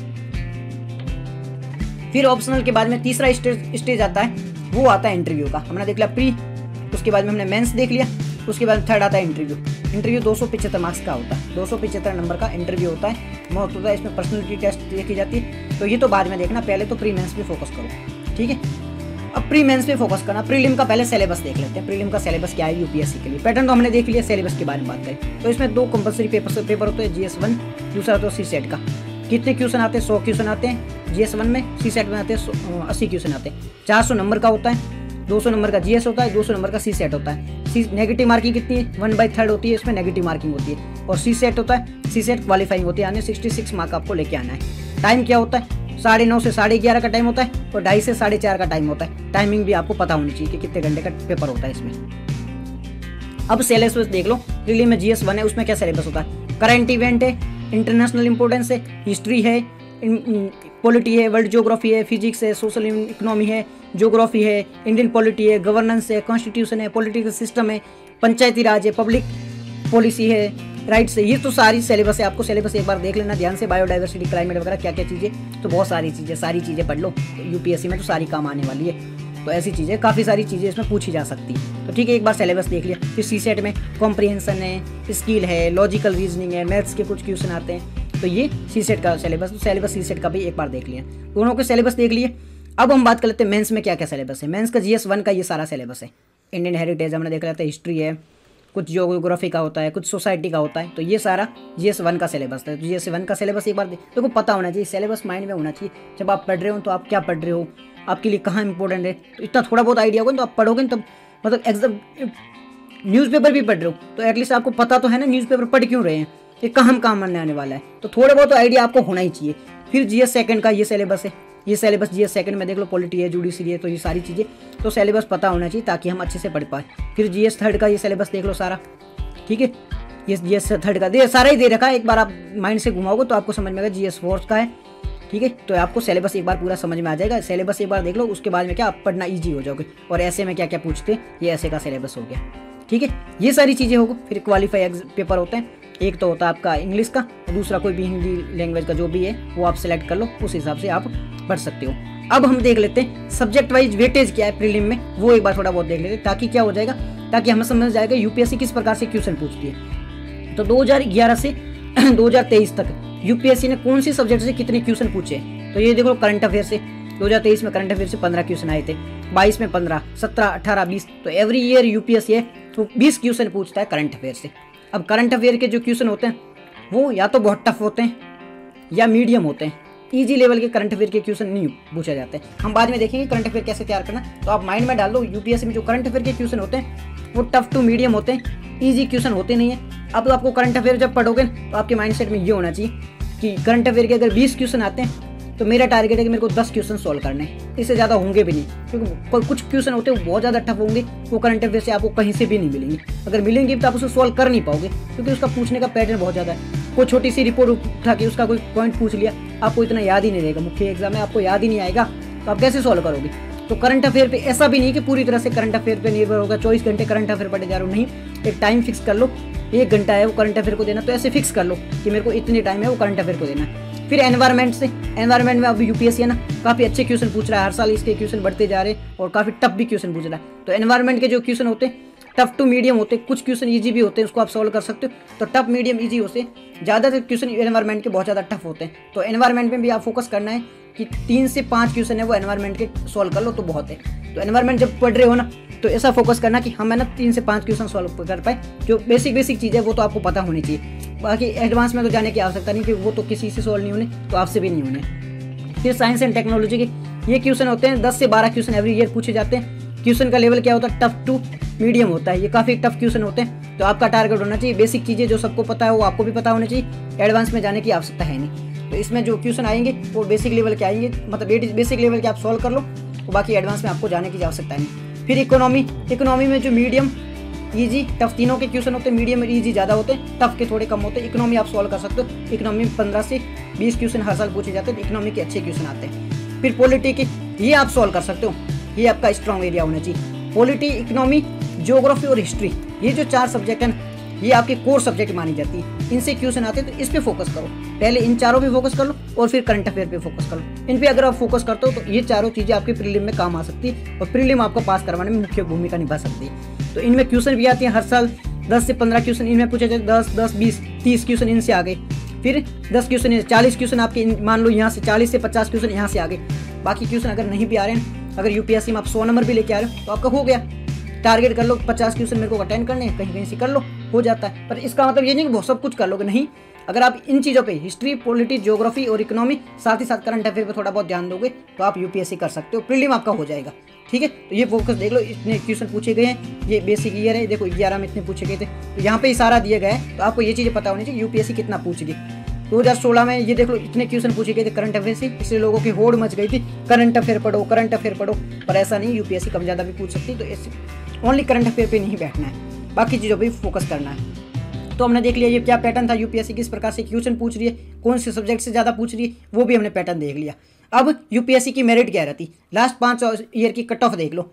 फिर ऑप्शनल के बाद में तीसरा स्टेज आता है, वो आता है इंटरव्यू का। हमने देख लिया प्री, उसके बाद में हमने मेंस देख लिया, उसके बाद थर्ड आता है इंटरव्यू। इंटरव्यू 275 मार्क्स का होता है, 275 नंबर का इंटरव्यू होता है, बहुत होता है। इसमें पर्सनैलिटी टेस्ट देखी जाती है। तो ये तो बाद में देखना, पहले तो प्री मेंस पे फोकस करो। ठीक है, अब प्री मेंस पे फोकस करना। प्रीलिम का पहले सिलेबस देख लेते हैं। प्रीलिम का सिलेबस क्या है यूपीएससी के लिए। पैटर्न तो हमने देख लिया, सिलेबस के बारे में बात करें तो इसमें 2 कंपलसरी पेपर होते हैं, GS1, दूसरा होता है सीसेट का। कितने क्वेश्चन आते हैं? 100 क्वेश्चन आते हैं GS1 में, सीसेट में आते हैं 80 क्वेश्चन आते हैं। 400 नंबर का होता है, 200 नंबर का GS होता है, 200 नंबर का सीसेट होता है। नेगेटिव मार्किंग कितनी है? 1/3 होती है, इसमें नेगेटिव मार्किंग होती है। और सीसेट होता है, सीसेट क्वालिफाइंग होती है, यानी 66 मार्क आपको लेके आना है। टाइम क्या होता है? 9:30 से 11:30 का टाइम होता है और 2:30 से 4:30 का टाइम होता है। टाइमिंग भी आपको पता होनी चाहिए कि कितने घंटे का पेपर होता है इसमें। अब सिलेबस देख लो। प्रीलिम में GS1 है, उसमें क्या सिलेबस होता है? करंट इवेंट है, इंटरनेशनल इंपोर्टेंस है, हिस्ट्री है, पॉलिटी है, वर्ल्ड ज्योग्राफी है, फिजिक्स है, सोशल इकोनॉमी है, ज्योग्राफी है, इंडियन पॉलिटी है, गवर्नेंस है, कॉन्स्टिट्यूशन है, पॉलिटिकल सिस्टम है, पंचायती राज है, पब्लिक पॉलिसी है, राइट्स है। ये तो सारी सिलेबस है। आपको सिलेबस एक बार देख लेना ध्यान से, बायोडाइवर्सिटी, क्लाइमेट वगैरह क्या क्या चीज़ें, तो बहुत सारी चीज़ें पढ़ लो। यूपीएससी में तो सारी काम आने वाली है। तो ऐसी चीज़ें, काफ़ी सारी चीज़ें इसमें पूछी जा सकती है। तो ठीक है, एक बार सिलेबस देख लिया। फिर सीसेट में कॉम्प्रिहेंशन है, स्किल है, लॉजिकल रीजनिंग है, मैथ्स के कुछ क्वेश्चन आते हैं। तो ये सीसेट का सिलेबस, सीसेट का भी एक बार देख लिया। दोनों के सिलेबस देख लिए। अब हम बात कर लेते हैं मेंस में क्या क्या सिलेबस है। मेंस का GS1 का ये सारा सिलेबस है। इंडियन हेरिटेज हमने देख लेते हैं, हिस्ट्री है, कुछ ज्योग्राफी का होता है, कुछ सोसाइटी का होता है। तो ये सारा GS1 का सिलेबस है। तो GS1 का सिलेबस एक बार देखो, पता होना चाहिए, सिलेबस माइंड में होना चाहिए। जब आप पढ़ रहे हो तो आप क्या पढ़ रहे हो, आपके लिए कहाँ इंपॉर्टेंट है, तो इतना थोड़ा बहुत आइडिया होगा तो आप पढ़ोगे तब, मतलब एग्जाम न्यूज़पेपर भी पढ़ रहे हो तो एटलीस्ट आपको पता तो है ना न्यूज़पेपर पढ़ क्यों रहे हैं, ये कहाँ काम आने वाला है। तो थोड़ा बहुत आइडिया आपको होना ही चाहिए। फिर GS2 का ये सिलेबस है। ये सिलेबस GS2 में देख लो, पॉलिटी है, जुडिशरी है, तो ये सारी चीज़ें तो सिलेबस पता होना चाहिए ताकि हम अच्छे से पढ़ पाए। फिर GS3 का ये सिलेबस देख लो सारा। ठीक है, ये GS3 का सारा ही दे रखा है। एक बार आप माइंड से घुमाओगे तो आपको समझ में आएगा। GS4 का है। ठीक है, तो आपको सिलेबस एक बार पूरा समझ में आ जाएगा। सिलेबस एक बार देख लो, उसके बाद में क्या आप पढ़ना ईजी हो जाओगे। और ऐसे में क्या क्या पूछते, ये ऐसे का सिलेबस हो गया। ठीक है, ये सारी चीज़ें होगी। फिर क्वालिफाई पेपर होते हैं, एक तो होता है आपका इंग्लिश का, और दूसरा कोई भी हिंदी लैंग्वेज का जो भी है वो आप सेलेक्ट कर लो, उस हिसाब से आप पढ़ सकते हो। अब हम देख लेते हैं सब्जेक्ट वाइज वेटेज क्या है प्रीलिम में, वो एक बार थोड़ा बहुत देख लेते हैं, ताकि क्या हो जाएगा, ताकि हमें समझ जाएगा यूपीएससी किस प्रकार से क्वेश्चन पूछती है। तो 2011 से 2023 तक यूपीएससी ने कौन सी सब्जेक्ट से कितने क्वेश्चन पूछे, तो ये देखो करंट अफेयर से 2023 में करंट अफेयर से 15 क्वेश्चन आए थे, 22 में 15, 17, 18, 20, तो एवरी ईयर यूपीएससी है तो 20 क्वेश्चन पूछता है करंट अफेयर से। अब करंट अफेयर के जो क्वेश्चन होते हैं वो या तो बहुत टफ होते हैं या मीडियम होते हैं। इजी लेवल के करंट अफेयर के क्वेश्चन नहीं पूछे जाते। हम बाद में देखेंगे करंट अफेयर कैसे तैयार करना, तो आप माइंड में डाल लो यूपीएससी में जो करंट अफेयर के क्वेश्चन होते हैं वो टफ टू मीडियम होते हैं, इजी क्वेश्चन होते नहीं है। अब आपको करंट अफेयर जब पढ़ोगे तो आपके माइंडसेट में ये होना चाहिए कि करंट अफेयर के अगर 20 क्वेश्चन आते हैं तो मेरा टारगेट है कि मेरे को 10 क्वेश्चन सॉल्व करने हैं, इससे ज़्यादा होंगे भी नहीं, क्योंकि कुछ क्वेश्चन होते हैं बहुत ज़्यादा टफ होंगे, वो करंट अफेयर से आपको कहीं से भी नहीं मिलेंगे। अगर मिलेंगे तो आप उसे सॉल्व कर नहीं पाओगे, क्योंकि उसका पूछने का पैटर्न बहुत ज़्यादा है। कोई छोटी सी रिपोर्ट उठा के उसका कोई पॉइंट पूछ लिया, आपको इतना याद ही नहीं रहेगा, मुख्य एग्जाम में आपको याद ही नहीं आएगा, तो आप कैसे सॉल्व करोगे। तो करंट अफेयर पे ऐसा भी नहीं कि पूरी तरह से करंट अफेयर पे निर्भर होगा, 24 घंटे करंट अफेयर पढ़े जा रहे हो, नहीं, एक टाइम फिक्स कर लो, 1 घंटा है वो करंट अफेयर को देना, तो ऐसे फिक्स कर लो कि मेरे को इतने टाइम है वो करंट अफेयर को देना है। फिर एनवायरमेंट से, एनवायरमेंट में अभी यूपीएससी है ना काफ़ी अच्छे क्वेश्चन पूछ रहा है, हर साल इसके क्वेश्चन बढ़ते जा रहे हैं और काफ़ी टफ भी क्वेश्चन पूछ रहा है। तो एनवायरमेंट के जो क्वेश्चन होते हैं टफ टू मीडियम होते हैं, कुछ क्वेश्चन इजी भी होते हैं, उसको आप सॉल्व कर सकते हो। तो टफ मीडियम इजी होते हैं, ज़्यादातर क्वेश्चन एनवायरमेंट के बहुत ज़्यादा टफ होते हैं। तो एनवायरमेंट में भी आप फोकस करना है कि 3 से 5 क्वेश्चन है वो एनवायरमेंट के सॉल्व कर लो तो बहुत है। तो एनवायरमेंट जब पढ़ रहे हो ना तो ऐसा फोकस करना कि हम है ना 3 से 5 क्वेश्चन सॉल्व कर पाए, जो बेसिक चीज़ है वो तो आपको पता होनी चाहिए। बाकी एडवांस में तो जाने की आवश्यकता नहीं, कि वो तो किसी से सॉल्व नहीं होने, तो आपसे भी नहीं होने। फिर साइंस एंड टेक्नोलॉजी के ये क्वेश्चन होते हैं, 10 से 12 क्वेश्चन एवरी ईयर पूछे जाते हैं। क्वेश्चन का लेवल क्या होता है, टफ टू मीडियम होता है, ये काफ़ी टफ क्वेश्चन होते हैं। तो आपका टारगेट होना चाहिए बेसिक चीज़ें जो सबको पता है वो आपको भी पता होना चाहिए, एडवांस में जाने की आवश्यकता है नहीं। तो इसमें जो क्वेश्चन आएंगे वो बेसिक लेवल के आएंगे, मतलब बेसिक लेवल के आप सॉल्व कर लो, तो बाकी एडवांस में आपको जाने की आवश्यकता नहीं। फिर इकोनॉमी में जो मीडियम, ईजी, टफ तीनों के क्वेश्चन होते हैं, मीडियम और ईजी ज़्यादा होते हैं, टफ के थोड़े कम होते हैं। इकोनॉमी आप सॉल्व कर सकते हो, इकोनॉमी में 15 से 20 क्वेश्चन हर साल पूछे जाते हैं, इकोनॉमी के अच्छे क्वेश्चन आते हैं। फिर पॉलिटी के, ये आप सॉल्व कर सकते हो, ये आपका स्ट्रॉन्ग एरिया होना चाहिए। पॉलिटी, इकोनॉमी, ज्योग्राफी और हिस्ट्री, ये जो 4 सब्जेक्ट हैं ये आपके कोर सब्जेक्ट मानी जाती है, इनसे क्वेश्चन आते हैं, तो इस पे फोकस करो। पहले इन चारों पे फोकस कर लो और फिर करंट अफेयर पे फोकस कर लो। इन पे अगर आप फोकस करते हो तो ये चारों चीज़ें आपके प्रीलिम में काम आ सकती है और प्रीलिम आपको पास करवाने में मुख्य भूमिका निभा सकती है। तो इनमें क्वेश्चन भी आते हैं हर साल, 10 से 15 क्वेश्चन इनमें पूछे जाते, 10, 20, 30 क्वेश्चन इनसे आ गए। फिर 10 क्वेश्चन, 40 क्वेश्चन आपके, मान लो यहाँ से 40 से 50 क्वेश्चन यहाँ से आ गए। बाकी क्वेश्चन अगर नहीं भी आ रहे हैं, अगर यूपीएससी में आप 100 नंबर भी लेके आ रहे हो तो आपका हो गया। टारगेट कर लो 50 क्वेश्चन मेरे को अटेंड करने हैं, कहीं कहीं से कर लो, हो जाता है। पर इसका मतलब ये नहीं कि बहुत सब कुछ कर लोगे, नहीं। अगर आप इन चीज़ों पे हिस्ट्री, पॉलिटी, ज्योग्राफी और इकोनॉमी, साथ ही साथ करंट अफेयर पे थोड़ा बहुत ध्यान दोगे तो आप यूपीएससी कर सकते हो, प्रीलिम आपका हो जाएगा। ठीक है, तो ये फोकस देख लो, इतने क्वेश्चन पूछे गए हैं, ये बेसिक ईयर है, देखो 11 में इतने पूछे गए थे, तो यहाँ पे इशारा दिया गया है। तो आपको ये चीज़ें पता होनी चाहिए यूपीएससी कितना पूछ गई। 2016 में ये देख लो इतने क्वेश्चन पूछे गए थे करंट अफेयर से, इसलिए लोगों की होड़ मच गई थी, करंट अफेयर पढ़ो, करंट अफेयर पढ़ो। पर ऐसा नहीं, यूपीएससी कम ज़्यादा भी पूछ सकती है, तो ऐसे ओनली करंट अफेयर पे नहीं बैठना है, बाकी चीज़ों पे फोकस करना है। तो हमने देख लिया ये क्या पैटर्न था, यूपीएससी किस प्रकार से क्वेश्चन पूछ रही है, कौन से सब्जेक्ट से ज़्यादा पूछ रही है, वो भी हमने पैटर्न देख लिया। अब यूपीएससी की मेरिट क्या रहती, लास्ट 5 ईयर की कट ऑफ देख लो।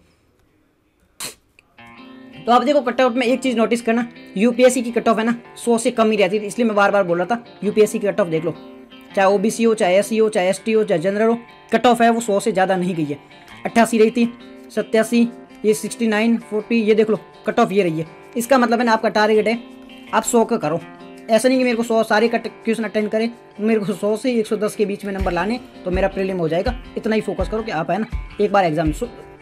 तो आप देखो कट ऑफ में एक चीज़ नोटिस करना, यूपीएससी की कट ऑफ है ना 100 से कम ही रहती थी, इसलिए मैं बार बार बोल रहा था यूपीएससी की कट ऑफ देख लो, चाहे ओबीसी हो, चाहे एससी हो, चाहे एसटी हो, चाहे जनरल हो, कट ऑफ है वो 100 से ज़्यादा नहीं गई है। 88 रही थी, 87, ये 69, 40, ये देख लो कट ऑफ ये रही है। इसका मतलब है ना आपका टारगेट है आप 100 का करो, ऐसा नहीं कि मेरे को 100 सारे क्वेश्चन अटेंड करें, मेरे को 100 से 110 के बीच में नंबर लाने तो मेरा प्रीलिम हो जाएगा। इतना ही फोकस करो कि आप है ना एक बार एग्जाम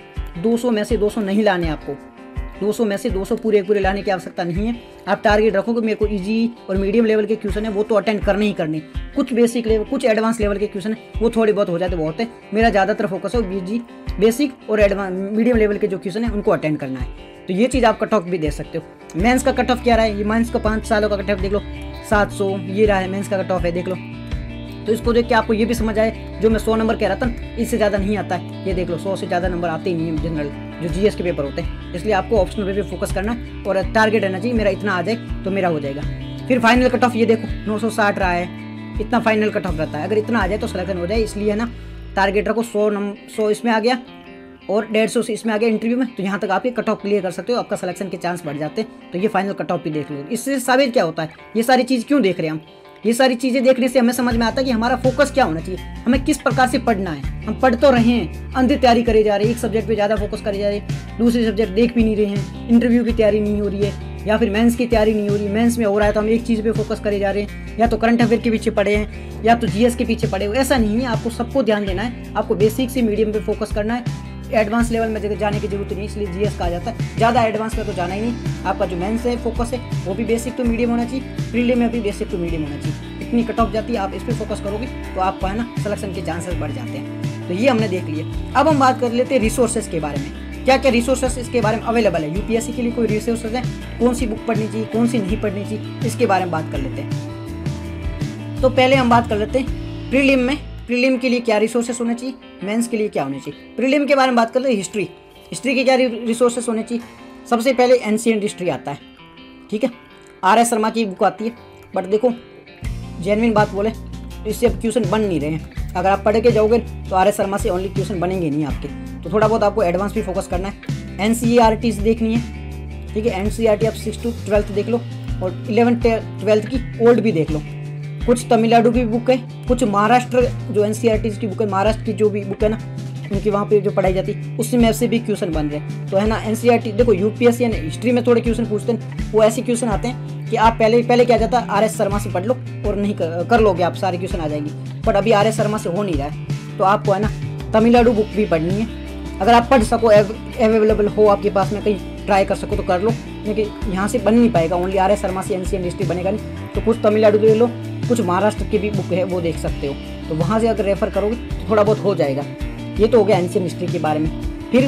200 में से 200 नहीं लाने, आपको 200 में से 200 पूरे लाने की आवश्यकता नहीं है। आप टारगेट रखो कि मेरे को इजी और मीडियम लेवल के क्वेश्चन है वो तो अटेंड करने ही करने, कुछ बेसिक लेवल, कुछ एडवांस लेवल के क्वेश्चन है वो थोड़ी बहुत हो जाते बहुत है। मेरा ज़्यादातर फोकस है बीजी, बेसिक और एडवांस मीडियम लेवल के जो क्वेश्चन है उनको अटेंड करना है। तो ये चीज़ आप कट ऑफ भी दे सकते हो। मेंस का कट ऑफ क्या रहा है, ये मेंस का 5 सालों का कट ऑफ देख लो, 700 ये रहा है मेंस का कट ऑफ है, देख लो। तो इसको देख के आपको ये भी समझ आए, जो मैं 100 नंबर कह रहा था इससे ज़्यादा नहीं आता है, ये देख लो 100 से ज़्यादा नंबर आते ही नहीं है जनरल जो जीएस के पेपर होते हैं। इसलिए आपको ऑप्शनल पे फोकस करना और टारगेट रहना चाहिए मेरा इतना आ जाए तो मेरा हो जाएगा। फिर फाइनल कट ऑफ ये देखो 960 रहा है, इतना फाइनल कट ऑफ रहता है, अगर इतना आ जाए तो सिलेक्शन हो जाए। इसलिए है ना टारगेट रखो 100 इसमें आ गया और 150 से इसमें आ गया इंटरव्यू में, तो यहाँ तक आप ये कट ऑफ क्लियर कर सकते हो, आपका सिलेक्शन के चांस बढ़ जाते हैं। तो ये फाइनल कट ऑफ भी देख लो। इससे साबित क्या होता है, ये सारी चीज़ क्यों देख रहे हैं हम, ये सारी चीज़ें देखने से हमें समझ में आता है कि हमारा फोकस क्या होना चाहिए, हमें किस प्रकार से पढ़ना है। हम पढ़ तो रहे हैं, अंधे तैयारी करे जा रहे हैं, एक सब्जेक्ट पे ज़्यादा फोकस करे जा रहे हैं, दूसरे सब्जेक्ट देख भी नहीं रहे हैं, इंटरव्यू की तैयारी नहीं हो रही है या फिर मेंस की तैयारी नहीं हो रही, मेंस में हो रहा है तो हम एक चीज़ पे फोकस करे जा रहे हैं, या तो करंट अफेयर के पीछे पड़े हैं या तो जीएस के पीछे पड़े हो। ऐसा नहीं है, आपको सबको ध्यान देना है, आपको बेसिक से मीडियम पे फोकस करना है, एडवांस लेवल में जाने की जरूरत नहीं, इसलिए जीएस कहा जाता है। ज़्यादा एडवांस में तो जाना ही नहीं, आपका जो मेंस है फोकस है वो भी बेसिक टू मीडियम होना चाहिए, प्रीलिम में भी बेसिक टू मीडियम होना चाहिए। इतनी कट ऑफ जाती है, आप इस पर फोकस करोगे तो आपको है ना सिलेक्शन के चांसेस बढ़ जाते हैं। तो ये हमने देख लिया। अब हम बात कर लेते हैं रिसोर्सेज के बारे में, क्या क्या रिसोर्सेज इसके बारे में अवेलेबल है, यूपीएससी के लिए कोई रिसोर्सेज है, कौन सी बुक पढ़नी चाहिए, कौन सी नहीं पढ़नी चाहिए, इसके बारे में बात कर लेते हैं। तो पहले हम बात कर लेते हैं प्रीलिम में, प्रीलिम के लिए क्या रिसोर्सेस होने चाहिए, मेंस के लिए क्या होने चाहिए। प्रीलिम के बारे में बात करते हैं, हिस्ट्री के क्या रिसोर्सेस होने चाहिए। सबसे पहले एंशिएंट हिस्ट्री आता है, ठीक है, आर.एस. शर्मा की बुक आती है, बट देखो जेन्युइन बात बोले तो इससे अब क्वेश्चन बन नहीं रहे हैं। अगर आप पढ़ के जाओगे तो आर.एस. शर्मा से ओनली क्वेश्चन बनेंगे नहीं आपके, तो थोड़ा बहुत आपको एडवांस भी फोकस करना है। एनसीईआरटी देखनी है, ठीक है, एनसीईआरटी आप 6 to 12 देख लो और 11th-12th की ओल्ड भी देख लो। कुछ तमिलनाडु की बुक है, कुछ महाराष्ट्र जो एनसीईआरटी की बुक है, महाराष्ट्र की जो भी बुक है ना उनकी वहाँ पे जो पढ़ाई जाती है उसमें से भी क्वेश्चन बन रहे हैं। तो है ना एनसीईआरटी देखो, यूपीएससी ने हिस्ट्री में थोड़े क्वेश्चन पूछते हैं, वो ऐसे क्वेश्चन आते हैं कि आप पहले क्या जाता है आर.एस. शर्मा से पढ़ लो और नहीं कर लोगे आप, सारे क्वेश्चन आ जाएंगे, बट अभी आर.एस. शर्मा से हो नहीं रहा है। तो आपको है ना तमिलनाडु बुक भी पढ़नी है, अगर आप पढ़ सको, अवेलेबल हो आपके पास में, कहीं ट्राई कर सको तो कर लो, क्योंकि यहाँ से बन नहीं पाएगा, ओनली आर.एस. शर्मा से एनसीईआरटी हिस्ट्री बनेगा नहीं। तो कुछ तमिलनाडु देख लो, कुछ महाराष्ट्र की भी बुक है वो देख सकते हो, तो वहाँ से अगर रेफर करोगे तो थोड़ा बहुत हो जाएगा। ये तो हो गया एंशिएंट हिस्ट्री के बारे में। फिर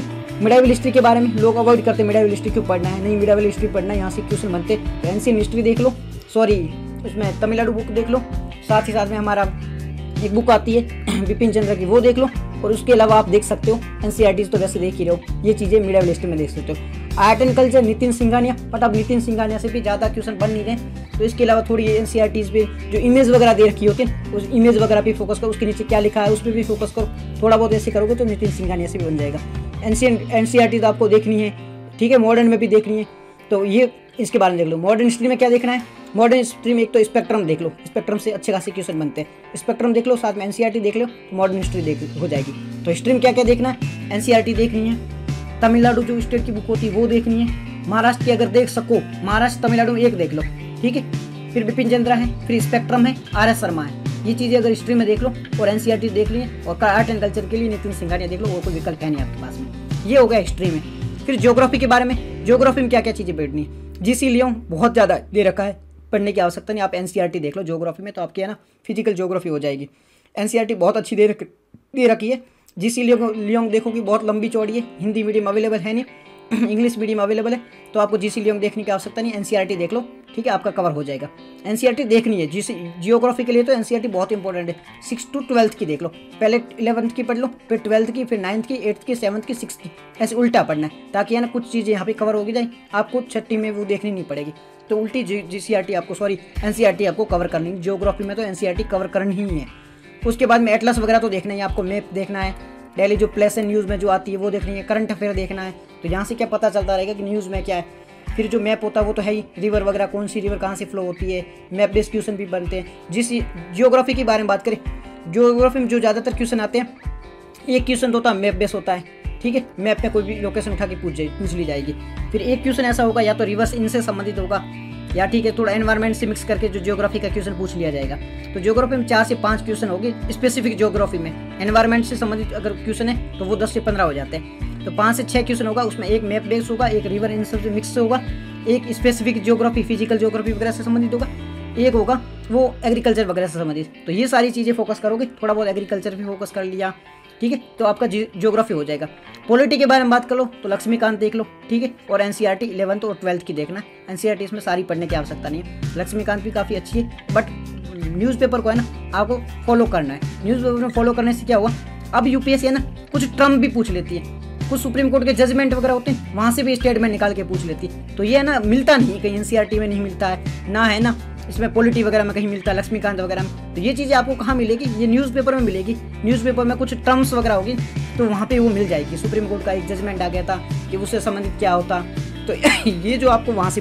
मिडाइवल हिस्ट्री के बारे में लोग अवॉइड करते हैं, मिडाइवल हिस्ट्री क्यों पढ़ना है, नहीं मिडाइवल हिस्ट्री पढ़ना है, यहाँ से क्वेश्चन बनते। तो एंशियंट हिस्ट्री देख लो, सॉरी उसमें तमिलनाडु बुक देख लो, साथ ही साथ में हमारा एक बुक आती है विपिन चंद्र की, वो देख लो। और उसके अलावा आप देख सकते हो एनसीईआरटी तो वैसे देख ही रहे हो, ये चीज़ें मिडाइवल हिस्ट्री में देख सकते हो। Art and culture Nitin Singhania, but अब नितिन सिंघानिया से भी ज़्यादा क्वेश्चन बन नहीं रहे, तो इसके अलावा थोड़ी एनसीईआरटी पे जो इमेज वगैरह दे रखी होती है उस इमेज वगैरह पे फोकस करो, उसके नीचे क्या लिखा है उस पर भी फोकस करो, थोड़ा बहुत ऐसे करोगे तो नितिन सिंघानिया से भी बन जाएगा। एनसीईआरटी तो आपको देखनी है, ठीक है, मॉडर्न में भी देखनी है, तो ये इसके बारे में देख लो। मॉडर्न हिस्ट्री में क्या देखना है, मॉडर्न हिस्ट्री में एक तो स्पेक्ट्रम देख लो, स्पेक्ट्रम से अच्छे खासे क्वेश्चन बनते हैं, स्पेक्ट्रम देख लो, साथ में एनसीईआरटी देख लो, तो मॉडर्न हिस्ट्री देख हो जाएगी। तो हिस्ट्री में क्या क्या देखना है, एनसीईआरटी देखनी है, तमिलनाडु जो स्टेट की बुक होती है वो देखनी है, महाराष्ट्र की अगर देख सको, महाराष्ट्र तमिलनाडु एक देख लो, ठीक है, फिर बिपिन चंद्रा है, फिर स्पेक्ट्रम है, RS शर्मा है, ये चीज़ें अगर हिस्ट्री में देख लो और एनसीईआरटी देख ली और आर्ट एंड कल्चर के लिए नितिन सिंघानिया देख लो, वो कोई विकल्प है नहीं आपके पास में। ये हो गया हिस्ट्री में। फिर ज्योग्राफी के बारे में, ज्योग्राफी में क्या क्या चीज़ें बैठनी है, जीसी लियोंग बहुत ज़्यादा दे रखा है, पढ़ने की आवश्यकता नहीं, आप एनसीईआरटी देख लो ज्योग्राफी में, तो आपकी है ना फिजिकल ज्योग्राफी हो जाएगी। एनसीईआरटी बहुत अच्छी दे रखी है। जीसी लियोंग देखो कि बहुत लंबी चौड़ी है, हिंदी मीडियम अवेलेबल है नहीं, इंग्लिश मीडियम अवेलेबल है, तो आपको जीसी लियोंग देखने की आवश्यकता नहीं, एनसीईआरटी देख लो, ठीक है, आपका कवर हो जाएगा। एनसीईआरटी देखनी है जियोग्राफी के लिए, तो एनसीईआरटी बहुत इंपॉर्टेंट है। 6 to 12 की देख लो, पहले 11th की पढ़ लो, फिर 12th की, फिर 9th की, 8th की, 7th की, 6th की, ऐसे उल्टा पढ़ना है, ताकि है ना कुछ चीज़ें यहाँ पे कवर होगी जाए, आपको छठी में वो देखनी नहीं पड़ेगी। तो उल्टी जीसीआरटी आपको, सॉरी एनसीईआरटी आपको कवर करनी है, ज्योग्राफी में तो एनसीईआरटी कवर करनी ही है। उसके बाद में एटलस वगैरह तो देखना है, आपको मैप देखना है, डेली जो प्लेस एंड न्यूज़ में जो आती है वो देखनी है, करंट अफेयर देखना है, तो यहाँ से क्या पता चलता रहेगा कि न्यूज़ में क्या है। फिर जो मैप होता है वो तो है ही, रिवर वगैरह कौन सी रिवर कहाँ से फ्लो होती है, मैप बेस्ड क्वेश्चन भी बनते हैं। जिस जियोग्राफी के बारे में बात करें, जियोग्राफी में जो ज़्यादातर क्वेश्चन आते हैं, एक क्वेश्चन तो होता है मैप बेस्ड होता है, ठीक है, मैप पे कोई भी लोकेशन उठा के पूछ ली जाएगी। फिर एक क्वेश्चन ऐसा होगा या तो रिवर्स इनसे संबंधित होगा, या ठीक है थोड़ा एनवायरनमेंट से मिक्स करके जो ज्योग्राफी का क्वेश्चन पूछ लिया जाएगा। तो ज्योग्राफी में 4 से 5 क्वेश्चन होंगे स्पेसिफिक ज्योग्राफी में, एनवायरनमेंट से संबंधित अगर क्वेश्चन है तो वो 10 से 15 हो जाते हैं। तो 5 से 6 क्वेश्चन होगा, उसमें एक मैप बेस्ड होगा, एक रिवर इन सब से मिक्स होगा, एक स्पेसिफिक ज्योग्राफी फिजिकल ज्योग्राफी वगैरह से संबंधित होगा, एक होगा वो एग्रीकल्चर वगैरह से संबंधित। तो ये सारी चीज़ें फोकस करोगे, थोड़ा बहुत एग्रीकल्चर भी फोकस कर लिया, ठीक है, तो आपका ज्योग्राफी हो जाएगा। पॉलिटी के बारे में बात कर लो तो लक्ष्मीकांत देख लो, ठीक है, और एनसीईआरटी 11th और 12th की देखना। एनसीईआरटी इसमें सारी पढ़ने की आवश्यकता नहीं है, लक्ष्मीकांत भी काफ़ी अच्छी है, बट न्यूज़पेपर को है ना आपको फॉलो करना है। न्यूज़पेपर में फॉलो करने से क्या हुआ, अब यूपीएससी है ना कुछ टर्म भी पूछ लेती है, कुछ सुप्रीम कोर्ट के जजमेंट वगैरह होते हैं वहाँ से भी स्टेटमेंट निकाल के पूछ लेती है। तो ये है ना मिलता नहीं कहीं, एनसीईआरटी में नहीं मिलता है ना, है ना इसमें पॉलिटी वगैरह में कहीं मिलता है, लक्ष्मीकांत वगैरह में। तो ये चीज़ें आपको कहाँ मिलेगी, ये न्यूज़पेपर में मिलेगी। न्यूज़पेपर में कुछ टर्म्स वगैरह होगी तो वहाँ पे वो मिल जाएगी। सुप्रीम कोर्ट का एक जजमेंट आ गया था कि उससे संबंधित क्या होता, तो ये जो आपको वहाँ से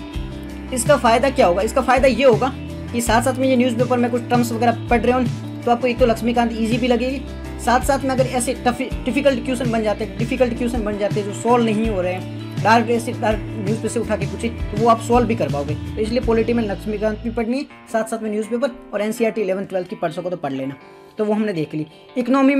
मिल, इसका फ़ायदा क्या होगा, इसका फ़ायदा ये होगा कि साथ साथ में ये न्यूज़पेपर में कुछ टर्म्स वगैरह पढ़ रहे हो तो आपको एक तो लक्ष्मीकांत ईजी भी लगेगी, साथ साथ में अगर ऐसे डिफिकल्ट क्वेश्चन बन जाते हैं जो सॉल्व नहीं हो रहे हैं, डायरेक्ट न्यूज़ पे से उठा के पूछे तो वो आप सॉल्व भी कर पाओगे। तो इसलिए पॉलिटी में लक्ष्मीकांत भी पढ़नी है, साथ साथ में न्यूज़पेपर, और एनसीईआरटी 11th 12th की पढ़ सको तो पढ़ लेना। तो वो हमने देख ली। इकोनॉमी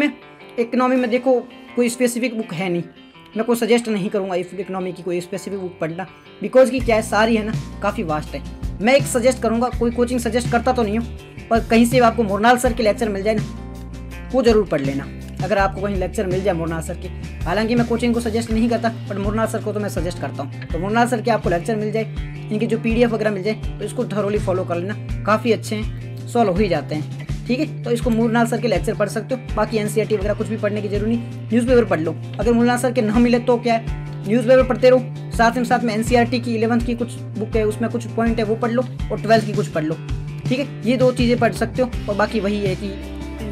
में देखो कोई स्पेसिफिक बुक है नहीं, मैं कोई सजेस्ट नहीं करूँगा इकोनॉमी की कोई स्पेसिफिक बुक पढ़ना, बिकॉज की क्या है सारी है ना काफ़ी वास्ट है। मैं एक सजेस्ट करूँगा, कोई कोचिंग सजेस्ट करता तो नहीं हूँ, पर कहीं से आपको मोरनाल सर के लेक्चर मिल जाए ना वो ज़रूर पढ़ लेना, अगर आपको कहीं लेक्चर मिल जाए मोरनाल सर के। हालांकि मैं कोचिंग को सजेस्ट नहीं करता, बट मोरनाल सर को तो मैं सजेस्ट करता हूँ। तो मोरनाल सर के आपको लेक्चर मिल जाए, इनकी जो PDF वगैरह मिल जाए तो इसको थरोली फॉलो कर लेना, काफ़ी अच्छे हैं, सॉल्व हो ही जाते हैं, ठीक है। तो इसको मोरनाल सर के लेक्चर पढ़ सकते हो, बाकी एनसीईआरटी वगैरह कुछ भी पढ़ने की जरूरत नहीं, न्यूज़पेपर पढ़ लो। अगर मोरनाल सर के ना मिले तो क्या है, न्यूज़पेपर पढ़ते रहो, साथ में एनसीईआरटी की 11th की कुछ बुक है उसमें कुछ पॉइंट है वो पढ़ लो, और 12th की कुछ पढ़ लो, ठीक है। ये 2 चीज़ें पढ़ सकते हो, और बाकी वही है कि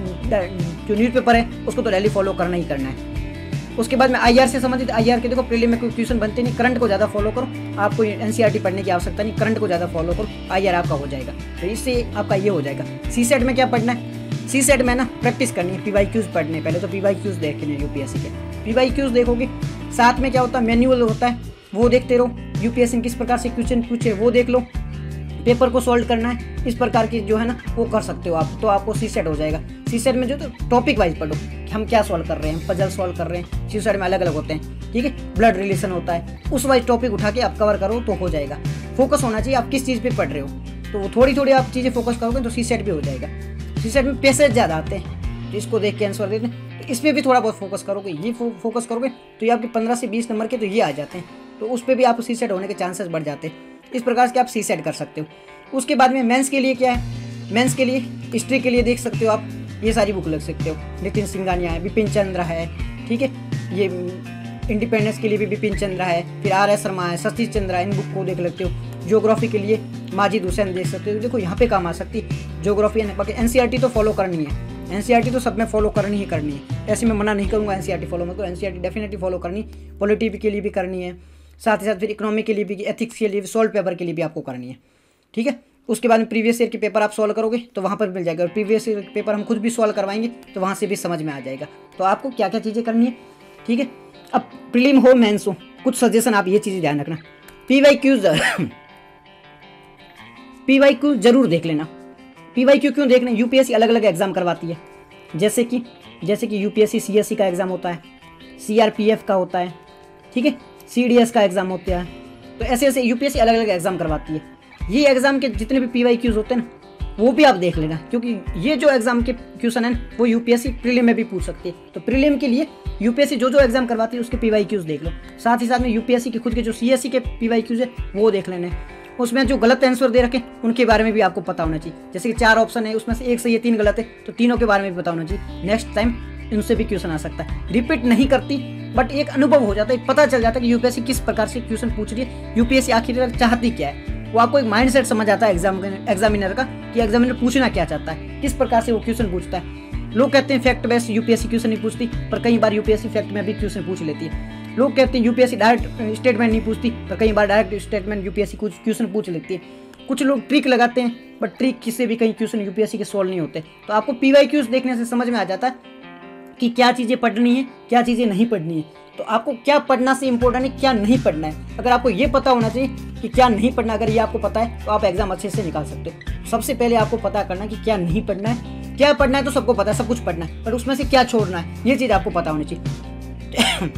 जो न्यूज़पेपर है उसको तो डेली फॉलो करना ही करना है। उसके बाद में IR से संबंधित, IR के देखो प्रीलिम में कोई क्वेश्चन बनते नहीं, करंट को ज़्यादा फॉलो करो, आपको एनसीईआरटी पढ़ने की आवश्यकता नहीं, करंट को ज़्यादा फॉलो करो, IR आपका हो जाएगा। तो इससे आपका ये हो जाएगा। CSET में क्या पढ़ना है, CSET में ना प्रैक्टिस करनी है, PYQs पढ़ने, पहले तो PYQs देखने हैं यूपीएससी के, PYQs देखोगे, साथ में क्या होता है मैनुअल होता है वो देखते रहो, यूपीएससी किस प्रकार से क्वेश्चन पूछे वो देख लो, पेपर को सॉल्व करना है, इस प्रकार की जो है ना वो कर सकते हो आप, तो आपको CSET हो जाएगा। CSET में जो तो टॉपिक वाइज पढ़ो, हम क्या सॉल्व कर रहे हैं, पजल सॉल्व कर रहे हैं, CSET में अलग अलग होते हैं, ठीक है, ब्लड रिलेशन होता है, उस वाइज टॉपिक उठा के आप कवर करो तो हो जाएगा। फोकस होना चाहिए आप किस चीज़ पे पढ़ रहे हो, तो थोड़ी थोड़ी आप चीज़ें फोकस करोगे तो CSET भी हो जाएगा। CSET में पैसेज ज़्यादा आते हैं, तो इसको देख के आंसर देते हैं, इस पर भी थोड़ा बहुत फोकस करोगे, ये फोकस करोगे तो ये आपके 15 से 20 नंबर के तो ये आ जाते हैं, तो उस पर भी आप सी सेट होने के चांसेस बढ़ जाते हैं। इस प्रकार से आप सी सेट कर सकते हो। उसके बाद में मेंस के लिए क्या है, मेंस के लिए हिस्ट्री के लिए देख सकते हो आप, ये सारी बुक लग सकते हो। नितिन सिंघानिया है, बिपिन चंद्र है, ठीक है, ये इंडिपेंडेंस के लिए भी बिपिन चंद्र है, फिर RS शर्मा है, सतीश चंद्र है, इन बुक को देख सकते हो। ज्योग्राफी के लिए माजिद हुसैन देख सकते हो, देखो यहाँ पे काम आ सकती है ज्योग्राफी। बाकी NCERT तो फॉलो करनी है, NCERT तो सब में फॉलो करनी ही करनी है, ऐसे मैं मना नहीं करूँगा NCERT फॉलो में, तो NCERT डेफिनेटली फॉलो करनी, पॉलिटी के लिए भी करनी है, साथ ही साथ फिर इकोनॉमी के लिए भी, एथिक्स के लिए भी, सॉल्व पेपर के लिए भी आपको करनी है, ठीक है। उसके बाद में प्रीवियस ईयर के पेपर आप सॉल्व करोगे तो वहाँ पर मिल जाएगा, और प्रीवियस ईयर के पेपर हम खुद भी सॉल्व करवाएंगे तो वहाँ से भी समझ में आ जाएगा तो आपको क्या क्या चीज़ें करनी है, ठीक है। अब प्रीलिम हो मेंस हो, कुछ सजेशन आप ये चीज़ें ध्यान रखना। PYQ जरूर देख लेना। PYQ क्यों देख लें, UPSC अलग अलग एग्जाम करवाती है, जैसे कि UPSC CSE का एग्जाम होता है, CRPF का होता है, ठीक है, CDS का एग्जाम होता है, तो ऐसे ऐसे UPSC अलग अलग एग्जाम करवाती है। ये एग्जाम के जितने भी PYQs होते हैं ना वो भी आप देख लेना, क्योंकि ये जो एग्जाम के क्वेश्चन हैं वो UPSC प्रीलिम में भी पूछ सकती है, तो प्रीलिम के लिए UPSC जो एग्जाम करवाती है उसके PYQs देख लो। साथ ही साथ में UPSC के खुद के जो CSE के PYQs है वो देख लेने, उसमें जो गलत आंसर दे रखे उनके बारे में भी आपको पता होना चाहिए। जैसे कि 4 ऑप्शन है, उसमें से एक सही है 3 गलत है, तो तीनों के बारे में भी पता होना चाहिए। नेक्स्ट टाइम इनसे भी क्वेश्चन आ सकता है, रिपीट नहीं करती बट एक अनुभव हो जाता है, पता चल जाता है कि UPSC किस प्रकार से क्वेश्चन पूछ रही है, UPSC आखिर चाहती क्या है, वो आपको एक माइंडसेट समझ आता है एग्जामिनर का कि एग्जामिनर पूछना क्या चाहता है, किस प्रकार से वो क्वेश्चन पूछता है। लोग कहते हैं फैक्ट बेस्ड UPSC क्वेश्चन नहीं पूछती, पर कई बार UPSC फैक्ट में भी क्वेश्चन पूछ लेती है। लोग कहते हैं UPSC डायरेक्ट स्टेटमेंट नहीं पूछती, पर कई बार डायरेक्ट स्टेटमेंट UPSC कुछ क्वेश्चन पूछ लेती है। कुछ लोग ट्रिक लगाते हैं बट ट्रिक किसी भी कई क्वेश्चन UPSC के सॉल्व नहीं होते, तो आपको PYQs देखने से समझ में आ जाता है कि क्या चीज़ें पढ़नी है, क्या चीज़ें नहीं पढ़नी है, तो आपको क्या पढ़ना से इंपॉर्टेंट है, क्या नहीं पढ़ना है। अगर आपको ये पता होना चाहिए कि क्या नहीं पढ़ना, अगर ये आपको पता है तो आप एग्जाम अच्छे से निकाल सकते हो। सबसे पहले आपको पता करना कि क्या नहीं पढ़ना है, क्या पढ़ना है तो सबको पता है, सब कुछ पढ़ना है, पर उसमें से क्या छोड़ना है ये चीज़ आपको पता होनी चाहिए।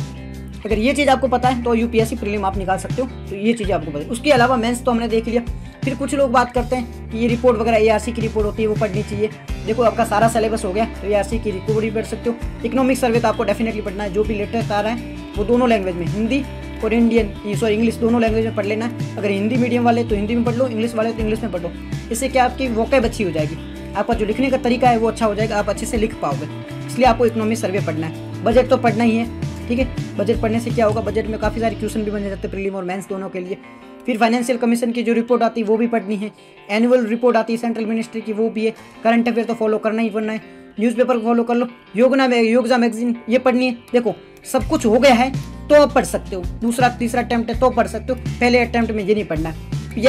अगर ये चीज़ आपको पता है तो UPSC प्रीलिम आप निकाल सकते हो, तो ये चीज़ें आपको पता है। उसके अलावा मेंस तो हमने देख लिया। फिर कुछ लोग बात करते हैं कि ये रिपोर्ट वगैरह ARC की रिपोर्ट होती है वो पढ़नी चाहिए। देखो आपका सारा सिलेबस हो गया तो ARC की रिपोर्ट भी पढ़ सकते हो। इकोनॉमिक सर्वे तो आपको डेफिनेटली पढ़ना है, जो भी लेटेस्ट आ रहा है वो दोनों लैंग्वेज में, हिंदी और इंग्लिश दोनों लैंग्वेज में पढ़ लेना है। अगर हिंदी मीडियम वाले तो हिंदी में पढ़ लो, इंग्लिश वाले तो इंग्लिश में पढ़ लो। इससे क्या आपकी वोकैब अच्छी हो जाएगी, आपका जो लिखने का तरीका है वो अच्छा हो जाएगा, आप अच्छे से लिख पाओगे। इसलिए आपको इकोनॉमिक सर्वे पढ़ना है। बजट तो पढ़ना ही है, ठीक है। बजट पढ़ने से क्या होगा, बजट में काफ़ी सारे क्वेश्चन भी बन जाते हैं प्रीलिम और मेंस दोनों के लिए। फिर फाइनेंशियल कमीशन की जो रिपोर्ट आती है वो भी पढ़नी है, एनुअल रिपोर्ट आती है सेंट्रल मिनिस्ट्री की वो भी है, करंट अफेयर तो फॉलो करना ही पड़ना है, न्यूज़पेपर फॉलो कर लो, योगजा मैगजीन ये पढ़नी है। देखो सब कुछ हो गया है तो आप पढ़ सकते हो, दूसरा तीसरा अटेम्प्ट है तो पढ़ सकते हो, पहले अटेम्प्ट में ये नहीं पढ़ना है।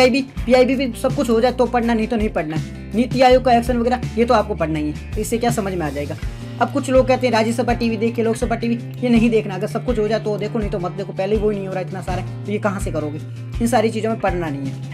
PIB भी सब कुछ हो जाए तो पढ़ना, नहीं तो नहीं पढ़ना है। नीति आयोग का एक्शन वगैरह ये तो आपको पढ़ना ही है, इससे क्या समझ में आ जाएगा। अब कुछ लोग कहते हैं राज्यसभा टीवी देखिए, लोकसभा टीवी, ये नहीं देखना। अगर सब कुछ हो जाए तो देखो, नहीं तो मत देखो, पहले वो ही नहीं हो रहा इतना सारा, तो ये कहाँ से करोगे। इन सारी चीज़ों में पढ़ना नहीं है।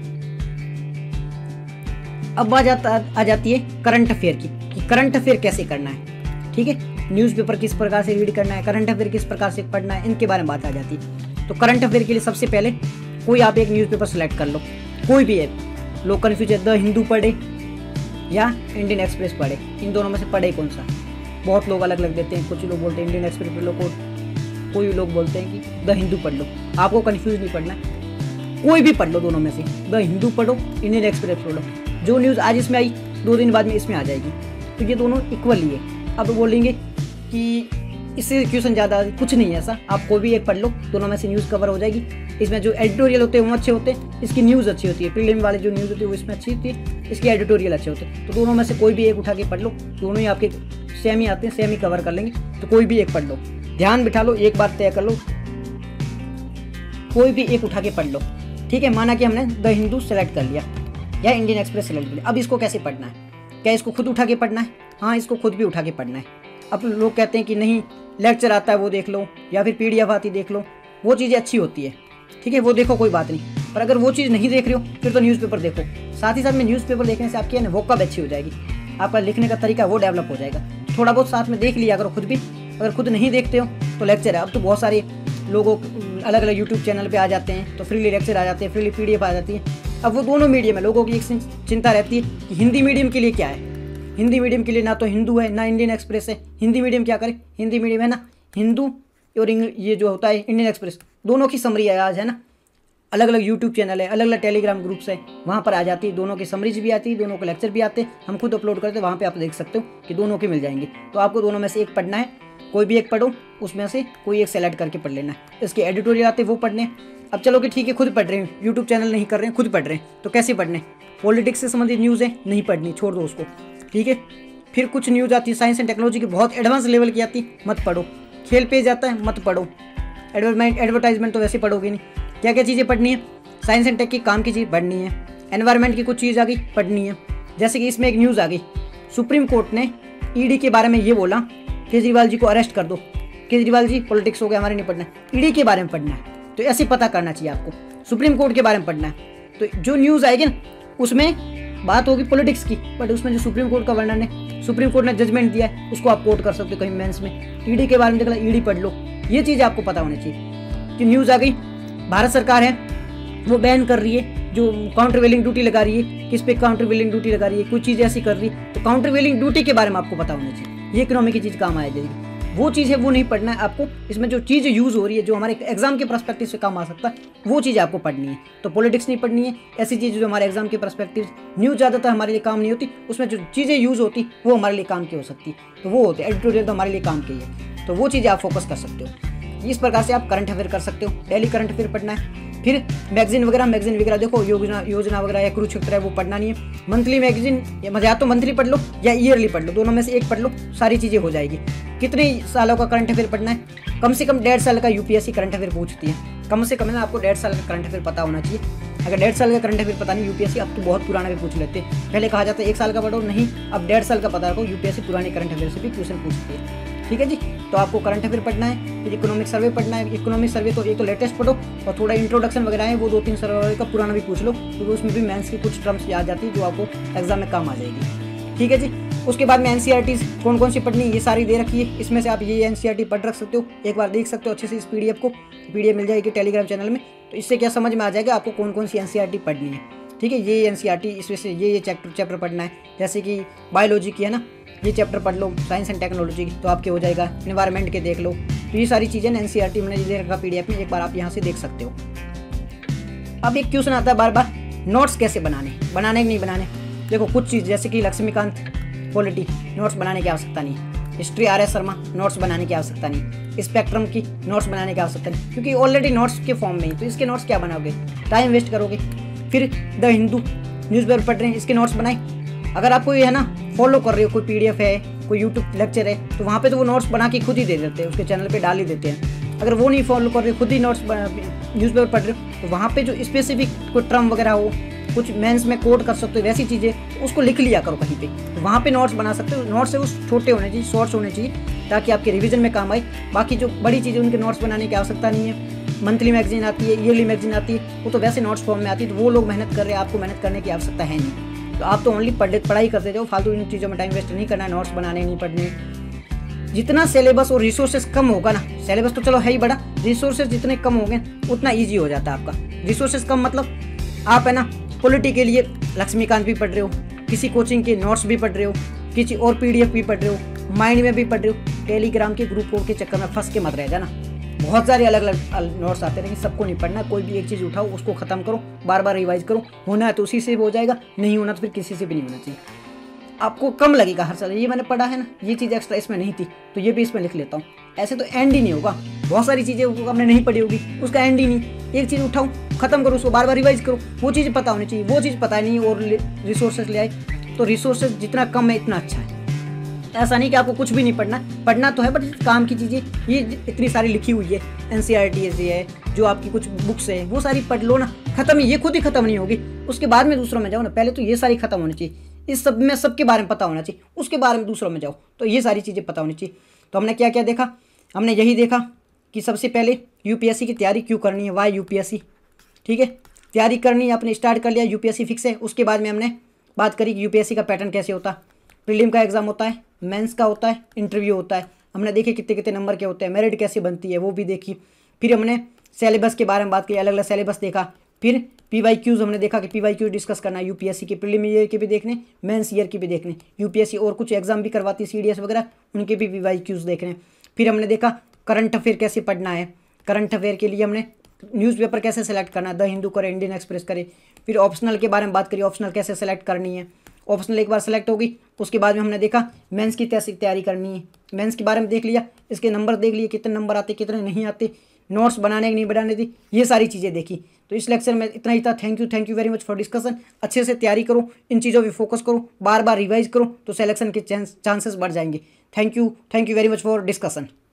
अब आ जाती है करंट अफेयर की, कि करंट अफेयर कैसे करना है, ठीक है। न्यूज़पेपर किस प्रकार से रीड करना है, करंट अफेयर किस प्रकार से पढ़ना है, इनके बारे में बात आ जाती है। तो करंट अफेयर के लिए सबसे पहले कोई आप एक न्यूज़पेपर सेलेक्ट कर लो, कोई भी है। लोग कन्फ्यूज है, द हिंदू पढ़े या इंडियन एक्सप्रेस पढ़े, इन दोनों में से पढ़े कौन सा। बहुत लोग अलग अलग देते हैं, कुछ लोग बोलते हैं इंडियन एक्सप्रेस पढ़ लो, कोई लोग बोलते हैं कि द हिंदू पढ़ लो। आपको कन्फ्यूज नहीं पढ़ना, कोई भी पढ़ लो दोनों में से, द हिंदू पढ़ो, इंडियन एक्सप्रेस पढ़ो। जो न्यूज़ आज इसमें आई 2 दिन बाद में इसमें आ जाएगी, तो ये दोनों इक्वल ही है। अब बोलेंगे कि इससे क्वेश्चन ज़्यादा कुछ नहीं है ऐसा, आप कोई भी एक पढ़ लो, दोनों में से न्यूज़ कवर हो जाएगी। इसमें जो एडिटोरियल होते हैं वो अच्छे होते हैं, इसकी न्यूज़ अच्छी होती है। प्रीलिम वाले जो न्यूज़ होती है वो इसमें अच्छी होती है, इसके एडिटोरियल अच्छे होते हैं। तो दोनों में से कोई भी एक उठा के पढ़ लो, दोनों ही आपके सेम ही आते हैं, सेम ही कवर कर लेंगे, तो कोई भी एक पढ़ लो। ध्यान बिठा लो, एक बात तय कर लो, कोई भी एक उठा के पढ़ लो, ठीक है। माना कि हमने द हिंदू सेलेक्ट कर लिया या इंडियन एक्सप्रेस सेलेक्ट कर लिया। अब इसको कैसे पढ़ना है, क्या इसको खुद उठा के पढ़ना है? हाँ, इसको खुद भी उठा के पढ़ना है। अब लोग कहते हैं कि नहीं लेक्चर आता है वो देख लो, या फिर PDF आती देख लो, वो चीज़ें अच्छी होती है, ठीक है, वो देखो कोई बात नहीं। पर अगर वो चीज़ नहीं देख रहे हो फिर तो न्यूज़पेपर देखो। साथ ही साथ में न्यूज़पेपर देखने से आपकी है ना वोकैब अच्छी हो जाएगी, आपका लिखने का तरीका वो डेवलप हो जाएगा। थोड़ा बहुत साथ में देख लिया करो खुद भी। अगर खुद नहीं देखते हो तो लेक्चर है, अब तो बहुत सारे लोगों अलग अलग यूट्यूब चैनल पे आ जाते हैं, तो फ्रीली लेक्चर आ जाते हैं, फ्रीली PDF आ जाती है। अब वो दोनों मीडियम है, लोगों की एक चिंता रहती है कि हिंदी मीडियम के लिए क्या है, हिंदी मीडियम के लिए ना तो हिंदू है ना इंडियन एक्सप्रेस है। हिंदी मीडियम क्या करे, हिंदी मीडियम है ना हिंदू और ये जो होता है इंडियन एक्सप्रेस, दोनों की समरी आज है ना, अलग अलग यूट्यूब चैनल है, अलग अलग टेलीग्राम ग्रुप्स है, वहाँ पर आ जाती है, दोनों की समरीज भी आती है, दोनों के लेक्चर भी आते हैं, हम खुद अपलोड करते हैं, वहाँ पे आप देख सकते हो कि दोनों के मिल जाएंगे। तो आपको दोनों में से एक पढ़ना है, कोई भी एक पढ़ो, उसमें से कोई एक सेलेक्ट करके पढ़ लेना है। इसके एडिटोरियल आते हैं वो पढ़ने। अब चलो कि ठीक है खुद पढ़ रहे हैं, यूट्यूब चैनल नहीं कर रहे हैं, खुद पढ़ रहे हैं, तो कैसे पढ़ने? पॉलिटिक्स से संबंधित न्यूज़ है, नहीं पढ़नी, छोड़ दो उसको, ठीक है। फिर कुछ न्यूज़ आती है साइंस एंड टेक्नोलॉजी की, बहुत एडवांस लेवल की आती, मत पढ़ो। खेल पेज आता है, मत पढ़ो। एडवर्टाइजमेंट तो वैसे पढ़ोगे नहीं। क्या क्या चीज़ें पढ़नी है? साइंस एंड टेक की काम की चीज़ पढ़नी है, एनवायरनमेंट की कुछ चीज़ आ गई पढ़नी है। जैसे कि इसमें एक न्यूज़ आ गई, सुप्रीम कोर्ट ने ईडी के बारे में ये बोला, केजरीवाल जी को अरेस्ट कर दो। केजरीवाल जी पॉलिटिक्स हो गया, हमारे नहीं पढ़ना है, ईडी के बारे में पढ़ना है। तो ऐसे पता करना चाहिए आपको, सुप्रीम कोर्ट के बारे में पढ़ना है। तो जो न्यूज़ आएगी ना उसमें बात होगी पॉलिटिक्स की, बट उसमें जो सुप्रीम कोर्ट का वर्णन है, सुप्रीम कोर्ट ने जजमेंट दिया है, उसको आप कोट कर सकते हो कहीं मेंस में। ईडी के बारे में देखना, ईडी पढ़ लो। ये चीज़ आपको पता होनी चाहिए कि न्यूज़ आ गई, भारत सरकार है वो बैन कर रही है, जो काउंटरवेलिंग ड्यूटी लगा रही है, किस पे काउंटरवेलिंग ड्यूटी लगा रही है, कुछ चीज़ ऐसी कर रही है, तो काउंटरवेलिंग ड्यूटी के बारे में आपको पता होना चाहिए। ये इकोनॉमी की चीज़ काम आ जाएगी। वो चीज़ है वो नहीं पढ़ना है आपको। इसमें जो चीज़ यूज़ हो रही है, जो हमारे एग्जाम के पर्सपेक्टिव से काम आ सकता है, वो चीज़ आपको पढ़नी है। तो पॉलिटिक्स नहीं पढ़नी है, ऐसी चीज़ जो हमारे एग्जाम के पर्सपेक्टिव। न्यूज़ ज़्यादातर हमारे लिए काम नहीं होती, उसमें जो चीज़ें यूज़ होती वो हमारे लिए काम की हो सकती, तो वो होते एडिटोरियल तो हमारे लिए काम की है, तो वो चीज़ें आप फोकस कर सकते हो। इस प्रकार से आप करंट अफेयर कर सकते हो। डेली करंट अफेयर पढ़ना है। फिर मैगजीन वगैरह देखो, योजना वगैरह या कुरुक्षेत्र है वो पढ़ना नहीं है। मंथली मैगजीन या तो मंथली पढ़ लो या ईयरली पढ़ लो, दोनों में से एक पढ़ लो, सारी चीज़ें हो जाएगी। कितने सालों का करंट अफेयर पढ़ना है? कम से कम 1.5 साल का यूपीएससी करंट अफेयर पूछती है, कम से कम है ना, आपको 1.5 साल का करंट अफेयर पता होना चाहिए। अगर 1.5 साल का करंट अफेयर पता नहीं यूपीएससी, अब तो बहुत पुराना भी पूछ लेते हैं। पहले कहा जाता है 1 साल का पढ़ो, नहीं, अब 1.5 साल का पता रखो, यूपीएससी पुराने करंट अफेयर से भी क्वेश्चन पूछती है, ठीक है जी। तो आपको करंट अफेयर पढ़ना है, फिर इकोनॉमिक सर्वे पढ़ना है। इकोनॉमिक सर्वे तो एक तो लेटेस्ट पढ़ो, और थोड़ा इंट्रोडक्शन वगैरह है वो 2-3 सर्वे का पुराना भी पूछ लो, क्योंकि उसमें भी मेंस की कुछ टर्म्स याद जाती है जो आपको एग्जाम में काम आ जाएगी, ठीक है जी। उसके बाद में एनसीईआरटी कौन कौन सी पढ़नी है ये सारी दे रखी है, इसमें से आप ये एनसीईआरटी पढ़ रख सकते हो, एक बार देख सकते हो अच्छे से। इस पीडीएफ को पीडीएफ मिल जाएगी टेलीग्राम चैनल में, तो इससे क्या समझ में आ जाएगा आपको कौन कौन सी एनसीईआरटी पढ़नी है, ठीक है। ये एनसीईआरटी इसमें से ये चैप्टर पढ़ना है, जैसे कि बायोलॉजी की है ना, ये चैप्टर पढ़ लो, साइंस एंड टेक्नोलॉजी की तो आपके हो जाएगा, एनवायरनमेंट के देख लो। तो ये सारी चीज़ें एनसीईआरटी मैंने दे रखा पीडीएफ में, एक बार आप यहाँ से देख सकते हो। अब एक क्वेश्चन आता है बार बार, नोट्स कैसे बनाने कि नहीं बनाने? देखो कुछ चीज़ जैसे कि लक्ष्मीकांत पॉलिटी, नोट्स बनाने की आवश्यकता नहीं। History RS. शर्मा, नोट्स बनाने की आवश्यकता नहीं। स्पेक्ट्रम की नोट्स बनाने की आवश्यकता नहीं, क्योंकि ऑलरेडी नोट्स के फॉर्म में ही, तो इसके नोट्स क्या बनाओगे, टाइम वेस्ट करोगे। फिर द हिंदू न्यूज़पेपर पढ़ रहे हैं, इसके नोट्स बनाए। अगर आपको ये है ना फॉलो कर रहे हो, कोई पीडीएफ है, कोई यूट्यूब लेक्चर है, तो वहाँ पे तो वो नोट्स बना के खुद ही दे देते हैं, उसके चैनल पे डाल ही देते हैं। अगर वो नहीं फॉलो कर रहे हो, खुद ही नोट्स न्यूज़पेपर पढ़ रहे हो, तो वहाँ पे जो स्पेसिफिक कोई टर्म वगैरह हो, कुछ मेंस में कोड कर सकते हो, वैसी चीज़ें उसको लिख लिया करो कहीं पे, तो वहाँ पे नोट्स बना सकते हो। नोट्स से वो छोटे होने चाहिए, शॉर्ट्स होने चाहिए, ताकि आपके रिवीजन में काम आए। बाकी जो बड़ी चीज़ें उनके नोट्स बनाने की आवश्यकता नहीं है। मंथली मैगजीन आती है, ईयरली मैगजीन आती है, वो तो वैसे नोट्स फॉर्म में आती है, तो वो लोग मेहनत कर रहे हैं, आपको मेहनत करने की आवश्यकता है नहीं। तो आप तो ओनली पढ़ाई करते जाओ, फालतू इन चीज़ों में टाइम वेस्ट नहीं करना है, नोट्स बनाने नहीं पढ़ने। जितना सिलेबस और रिसोर्सेज कम होगा ना, सिलेबस तो चलो है ही बड़ा, रिसोर्सेज जितने कम होंगे उतना ईजी हो जाता है आपका। रिसोर्सेज कम मतलब आप है ना पॉलिटी के लिए लक्ष्मीकांत भी पढ़ रहे हो, किसी कोचिंग के नोट्स भी पढ़ रहे हो, किसी और पीडीएफ भी पढ़ रहे हो, माइंड में भी पढ़ रहे हो। टेलीग्राम के ग्रुप के चक्कर में फंस के मत रह जाना, बहुत सारे अलग अलग नोट्स आते रहेंगे, सबको नहीं पढ़ना। कोई भी एक चीज़ उठाओ, उसको खत्म करो, बार बार रिवाइज करो, होना है तो उसी से हो जाएगा, नहीं होना तो फिर किसी से भी नहीं होना चाहिए। आपको कम लगेगा हर साल, ये मैंने पढ़ा है ना, ये चीज़ एक्स्ट्रा इसमें नहीं थी तो ये भी इसमें लिख लेता हूँ, ऐसे तो एंड ही नहीं होगा। बहुत सारी चीज़ें आपने नहीं पढ़ी होगी, उसका एंड ही नहीं। एक चीज़ उठाओ, खत्म करो, उसको बार बार रिवाइज करो, वो चीज़ पता होनी चाहिए। वो चीज़ पता नहीं और रिसोर्सेज ले आए, तो रिसोर्सेज जितना कम है इतना अच्छा है। ऐसा नहीं कि आपको कुछ भी नहीं पढ़ना तो है, बट काम की चीज़ें ये इतनी सारी लिखी हुई है, एनसीईआरटी है, जो आपकी कुछ बुक्स है वो सारी पढ़ लो ना, खत्म ही, ये खुद ही खत्म नहीं होगी, उसके बाद में दूसरों में जाओ ना। पहले तो ये सारी खत्म होनी चाहिए, इस सब में सबके बारे में पता होना चाहिए, उसके बारे में दूसरों में जाओ, तो ये सारी चीज़ें पता होनी चाहिए। तो हमने क्या क्या देखा? हमने यही देखा कि सबसे पहले यूपीएससी की तैयारी क्यों करनी है, वाई यूपीएससी, ठीक है, तैयारी करनी है, आपने स्टार्ट कर लिया, यूपीएससी फिक्स है। उसके बाद में हमने बात करी कि यूपीएससी का पैटर्न कैसे होता है, प्रीलिम का एग्जाम होता है, मेंस का होता है, इंटरव्यू होता है, हमने देखे कितने कितने नंबर के होते हैं, मेरिट कैसे बनती है वो भी देखी। फिर हमने सिलेबस के बारे में बात की, अलग अलग सिलेबस देखा, फिर PYQs हमने देखा कि PYQ डिस्कस करना है, यूपीएससी के प्रीलिम ईयर के भी देखने, मेंस ईयर के भी देखने, यूपीएससी और कुछ एग्जाम भी करवाती है CDS वगैरह, उनके भी PYQs देखने। फिर हमने देखा करंट अफेयर कैसे पढ़ना है, करंट अफेयर के लिए हमने न्यूज़पेपर कैसे सेलेक्ट करना है, द हिंदू करे, इंडियन एक्सप्रेस करे। फिर ऑप्शनल के बारे में बात करिए, ऑप्शनल कैसे सेलेक्ट करनी है। ऑप्शनल एक बार सेलेक्ट होगी उसके बाद में हमने देखा मेंस की कैसे तैयारी करनी है, मेंस के बारे में देख लिया, इसके नंबर देख लिए कितने नंबर आते कितने नहीं आते, नोट्स बनाने की नहीं बनाने थी, ये सारी चीज़ें देखी। तो इस लेक्चर में इतना ही था। Thank you very much for discussion. अच्छे से तैयारी करो, इन चीज़ों पे फोकस करो, बार बार रिवाइज करो, तो सिलेक्शन के चांसेस बढ़ जाएंगे। Thank you very much for discussion.